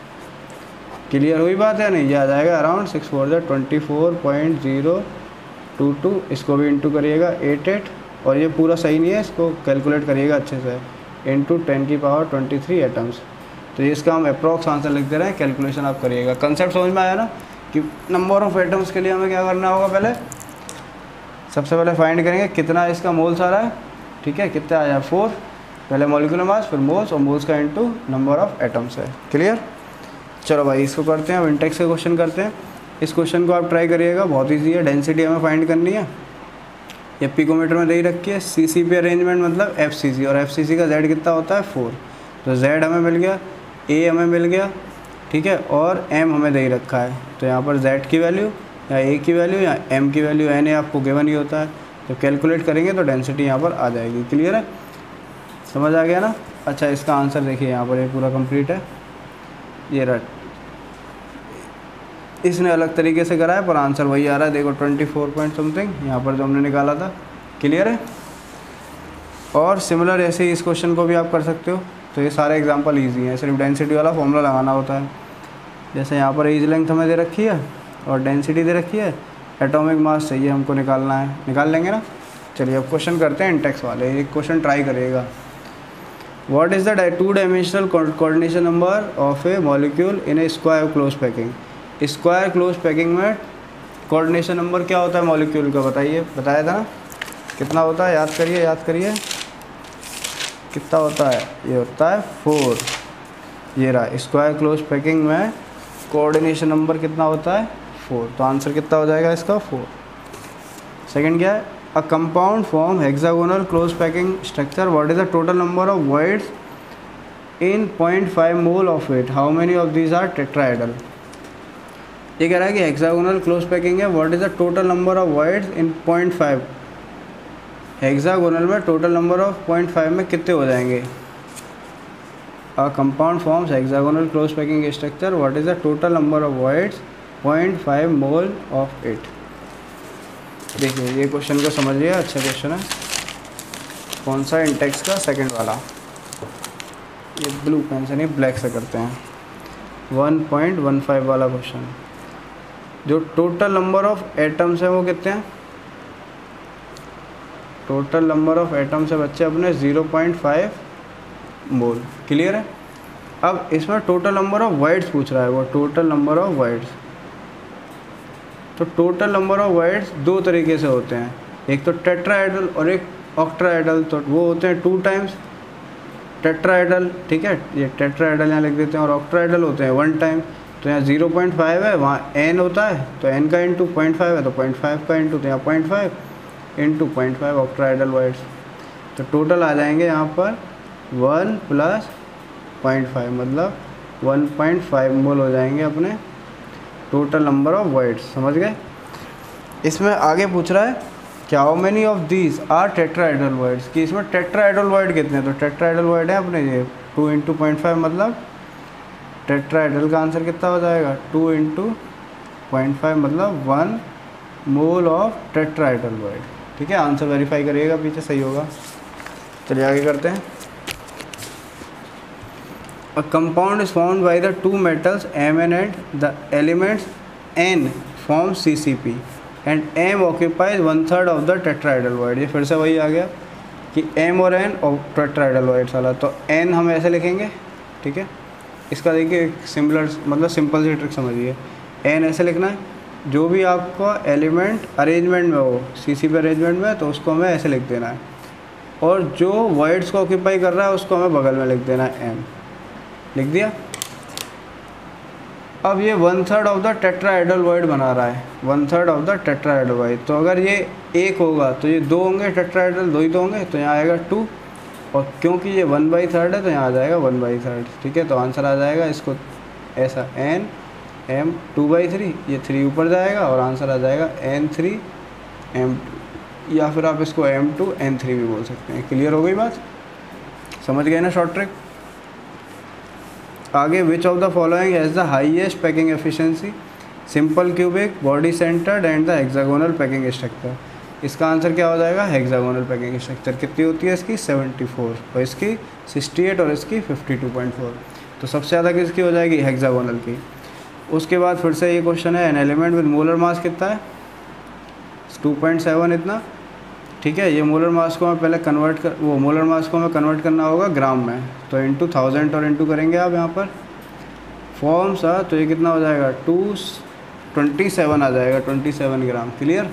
क्लियर हुई बात है नहीं, ये आ जाएगा अराउंड सिक्स फोर जो twenty four point zero two two, इसको भी इंटू करिएगा एट एट, और ये पूरा सही नहीं है, इसको कैलकुलेट करिएगा अच्छे से, इंटू टेन की पावर ट्वेंटी थ्री एटम्स। तो ये इसका हम अप्रॉक्स आंसर लिख दे रहे हैं, कैलकुलेशन आप करिएगा। कंसेप्ट समझ में आया ना कि नंबर ऑफ एटम्स के लिए हमें क्या करना होगा, पहले सबसे पहले फाइंड करेंगे कितना इसका मोल्स आ रहा है, ठीक है, कितना आया फोर, पहले मॉलिक्यूलर मास फिर मोल्स, और मोल्स का इंटू नंबर ऑफ एटम्स है। क्लियर, चलो भाई इसको करते हैं, अब इंटेक्स के क्वेश्चन करते हैं। इस क्वेश्चन को आप ट्राई करिएगा, बहुत ईजी है। डेंसिटी हमें फाइंड करनी है, ये पिकोमीटर में दे ही रखी है। सी सी पी अरेंजमेंट मतलब एफ सी सी, और एफ सी सी का जेड कितना होता है फोर, तो जेड हमें मिल गया, ए हमें मिल गया, ठीक है, और एम हमें दे ही रखा है। तो यहाँ पर जेड की वैल्यू या ए की वैल्यू या एम की वैल्यू एन ए आपको गिवन ही होता है, तो कैलकुलेट करेंगे तो डेंसिटी यहाँ पर आ जाएगी। क्लियर है, समझ आ गया ना। अच्छा इसका आंसर देखिए यहाँ पर, ये पूरा कंप्लीट है, ये रट इसने अलग तरीके से करा है पर आंसर वही आ रहा है, देखो ट्वेंटी फोर पॉइंट समथिंग यहाँ पर जो हमने निकाला था। क्लियर है, और सिमिलर ऐसे ही इस क्वेश्चन को भी आप कर सकते हो। तो ये सारे एग्जांपल इजी हैं, सिर्फ डेंसिटी वाला फॉर्मूला लगाना होता है। जैसे यहाँ पर एज लेंथ हमें दे रखी है और डेंसिटी दे रखी है, एटॉमिक मास चाहिए हमको निकालना है, निकाल लेंगे ना। चलिए अब क्वेश्चन करते हैं इंटेक्स वाले, एक क्वेश्चन ट्राई करिएगा। What is the two dimensional coordination number of a molecule in a square close packing. Square close packing में कोऑर्डिनेशन नंबर क्या होता है मॉलिक्यूल का, बताइए, बताया था ना, कितना होता है, याद करिए याद करिए, कितना होता है, ये होता है फोर। ये रहा, स्क्वायर क्लोज पैकिंग में कोऑर्डिनेशन नंबर कितना होता है, फोर। तो आंसर कितना हो जाएगा इसका, फोर। सेकंड क्या है, a compound form hexagonal close packing structure, what is the total number of voids in point five mole of it, how many of these are tetrahedral. ये कह रहा है कि हेक्सागोनल क्लोज पैकिंग है, what is the total number of voids in point five, hexagonal में total number of point five में कितने हो जाएंगे। A compound forms hexagonal close packing structure, what is the total number of voids point five mole of it. देखिए ये क्वेश्चन को समझिए, अच्छा क्वेश्चन है। कौन सा, इंटेक्स का सेकंड वाला, ये ब्लू पेन से नहीं ब्लैक से करते हैं। वन पॉइंट वन फाइव वाला क्वेश्चन, जो टोटल नंबर ऑफ एटम्स हैं वो कितने हैं, टोटल नंबर ऑफ एटम्स है बच्चे अपने zero point five mole. Clear है, अब इसमें टोटल नंबर ऑफ वाइड्स पूछ रहा है, वो टोटल नंबर ऑफ वाइड्स। तो टोटल नंबर ऑफ वाइड्स दो तरीके से होते हैं, एक तो टेट्राहेड्रल और एक ऑक्टाहेड्रल। तो वो होते हैं टू टाइम्स टेट्राहेड्रल, ठीक है, ये टेट्राहेड्रल यहाँ लिख देते हैं, और ऑक्टाहेड्रल होते हैं वन टाइम। तो यहाँ ज़ीरो पॉइंट फाइव है, वहाँ एन होता है, तो एन का इंटू पॉइंट फाइव है, तो पॉइंट फाइव का इंटू, तो यहाँ point five into point five octahedral voids. तो टोटल आ जाएंगे यहाँ पर वन प्लस पॉइंट फाइव, मतलब वन पॉइंट फाइव मोल हो जाएंगे अपने टोटल नंबर ऑफ वाइड्स। समझ गए। इसमें आगे पूछ रहा है कि how many of these are tetrahedral voids, कि इसमें टेट्राहेड्रल वाइड कितने हैं। तो टेट्राहेड्रल वाइड है अपने ये टू इंटू पॉइंट फाइव, मतलब टेट्राहेड्रल का आंसर कितना हो जाएगा, टू इंटू पॉइंट फाइव, मतलब one mole of tetrahedral void. ठीक है, आंसर वेरीफाई करिएगा, पीछे सही होगा। चलिए आगे करते हैं। A compound is formed by the two metals M and N. The elements N form C C p and M occupies one third of the tetrahedral void. ये फिर से वही आ गया कि M और N और tetrahedral void साला, तो N हम ऐसे लिखेंगे, ठीक है। इसका देखिए सिमिलर मतलब सिंपल सी ट्रिक समझिए। N ऐसे लिखना है, जो भी आपका एलिमेंट अरेंजमेंट में हो सी सी पी अरेंजमेंट में, तो उसको हमें ऐसे लिख देना है, और जो वॉइड्स को ऑक्यूपाई कर रहा है उसको हमें बगल में लिख देना है M। लिख दिया। अब ये one third of the tetrahedral void बना रहा है, one third of the tetrahedral void. तो अगर ये एक होगा तो ये दो होंगे, टेट्राहेड्रल दो ही तो होंगे, तो यहाँ आएगा टू, और क्योंकि ये वन बाई थर्ड है तो यहाँ आ जाएगा वन बाई थर्ड, ठीक है। तो आंसर आ जाएगा इसको ऐसा N M two by three, ये थ्री ऊपर जाएगा और आंसर आ जाएगा एन थ्री एम टू, या फिर आप इसको एम टू एन थ्री भी बोल सकते हैं। क्लियर हो गई बात, समझ गए ना शॉर्ट ट्रिक। आगे which of the following has the highest packing efficiency, simple cubic, body centred and the hexagonal packing structure. इसका आंसर क्या हो जाएगा, हेक्सागोनल पैकिंग स्ट्रक्चर। कितनी होती है इसकी, सेवेंटी फोर, और इसकी सिक्सटी एट, और इसकी फिफ्टी टू पॉइंट फोर। तो सबसे ज़्यादा किसकी हो जाएगी, हेक्सागोनल की। उसके बाद फिर से ये क्वेश्चन है, an element with molar mass कितना है, टू पॉइंट सेवन इतना, ठीक है। ये मोलर मास को हमें पहले कन्वर्ट कर वो मोलर मास को हमें कन्वर्ट करना होगा ग्राम में, तो इंटू थाउजेंड और इंटू करेंगे आप यहाँ पर फॉर्म सा, तो ये कितना हो जाएगा, टू ट्वेंटी सेवन आ जाएगा, ट्वेंटी सेवन ग्राम। क्लियर।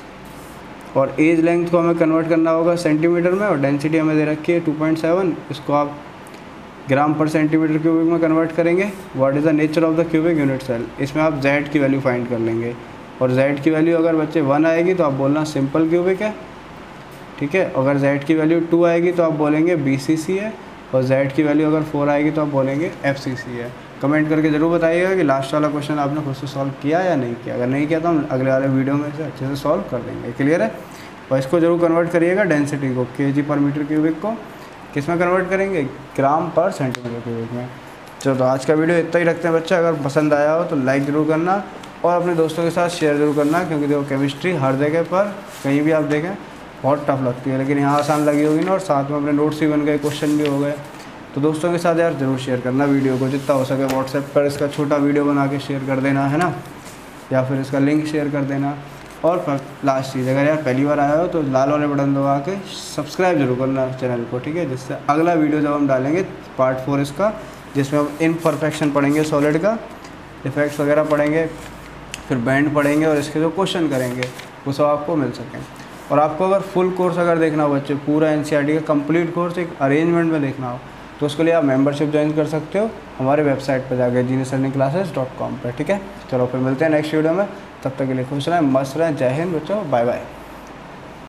और एज लेंथ को हमें कन्वर्ट करना होगा सेंटीमीटर में, और डेंसिटी हमें दे रखी है टू पॉइंट सेवन, इसको आप ग्राम पर सेंटीमीटर क्यूबिक में कन्वर्ट करेंगे। What is the nature of the cubic unit cell, इसमें आप जेड की वैल्यू फाइंड कर लेंगे, और जेड की वैल्यू अगर बच्चे वन आएगी तो आप बोलना सिंपल क्यूबिक है, ठीक है। अगर जेड की वैल्यू टू आएगी तो आप बोलेंगे बी सी सी है, और जेड की वैल्यू अगर फोर आएगी तो आप बोलेंगे एफ सी सी है। कमेंट करके ज़रूर बताइएगा कि लास्ट वाला क्वेश्चन आपने खुद से सॉल्व किया या नहीं किया। अगर नहीं किया तो हम अगले वाले वीडियो में से अच्छे से सॉल्व कर देंगे। क्लियर है। और इसको जरूर कन्वर्ट करिएगा डेंसिटी को, के जी पर मीटर क्यूबिक को किस में कन्वर्ट करेंगे, ग्राम पर सेंटीमीटर क्यूबिक में। चलो आज का वीडियो इतना ही रखते हैं बच्चा। अगर पसंद आया हो तो लाइक ज़रूर करना, और अपने दोस्तों के साथ शेयर ज़रूर करना, क्योंकि देखो केमिस्ट्री हर जगह पर कहीं भी आप देखें बहुत टफ लगती है, लेकिन यहाँ आसान लगी होगी ना, और साथ में अपने नोट्स भी बन गए, क्वेश्चन भी हो गए। तो दोस्तों के साथ यार ज़रूर शेयर करना वीडियो को, जितना हो सके व्हाट्सएप पर इसका छोटा वीडियो बना के शेयर कर देना, है ना, या फिर इसका लिंक शेयर कर देना। और लास्ट चीज़, अगर यार पहली बार आया हो तो लाल वाले बटन दबा के सब्सक्राइब जरूर करना चैनल को, ठीक है, जिससे अगला वीडियो जब हम डालेंगे पार्ट फोर इसका, जिसमें हम इनपरफेक्शन पढ़ेंगे सॉलिड का, इफेक्ट्स वगैरह पढ़ेंगे, फिर बैंड पढ़ेंगे, और इसके जो क्वेश्चन करेंगे वो सब आपको मिल सकें। और आपको अगर फुल कोर्स अगर देखना हो बच्चे, पूरा N C E R T का कंप्लीट कोर्स एक अरेंजमेंट में देखना हो, तो उसके लिए आप मेंबरशिप ज्वाइन कर सकते हो हमारे वेबसाइट पर जाकर Genius learning Classes dot com पर, ठीक है। चलो फिर मिलते हैं नेक्स्ट वीडियो में, तब तक के लिए खुश रहें, मस्त रहें, जय हिंद बच्चों, बाय बाय।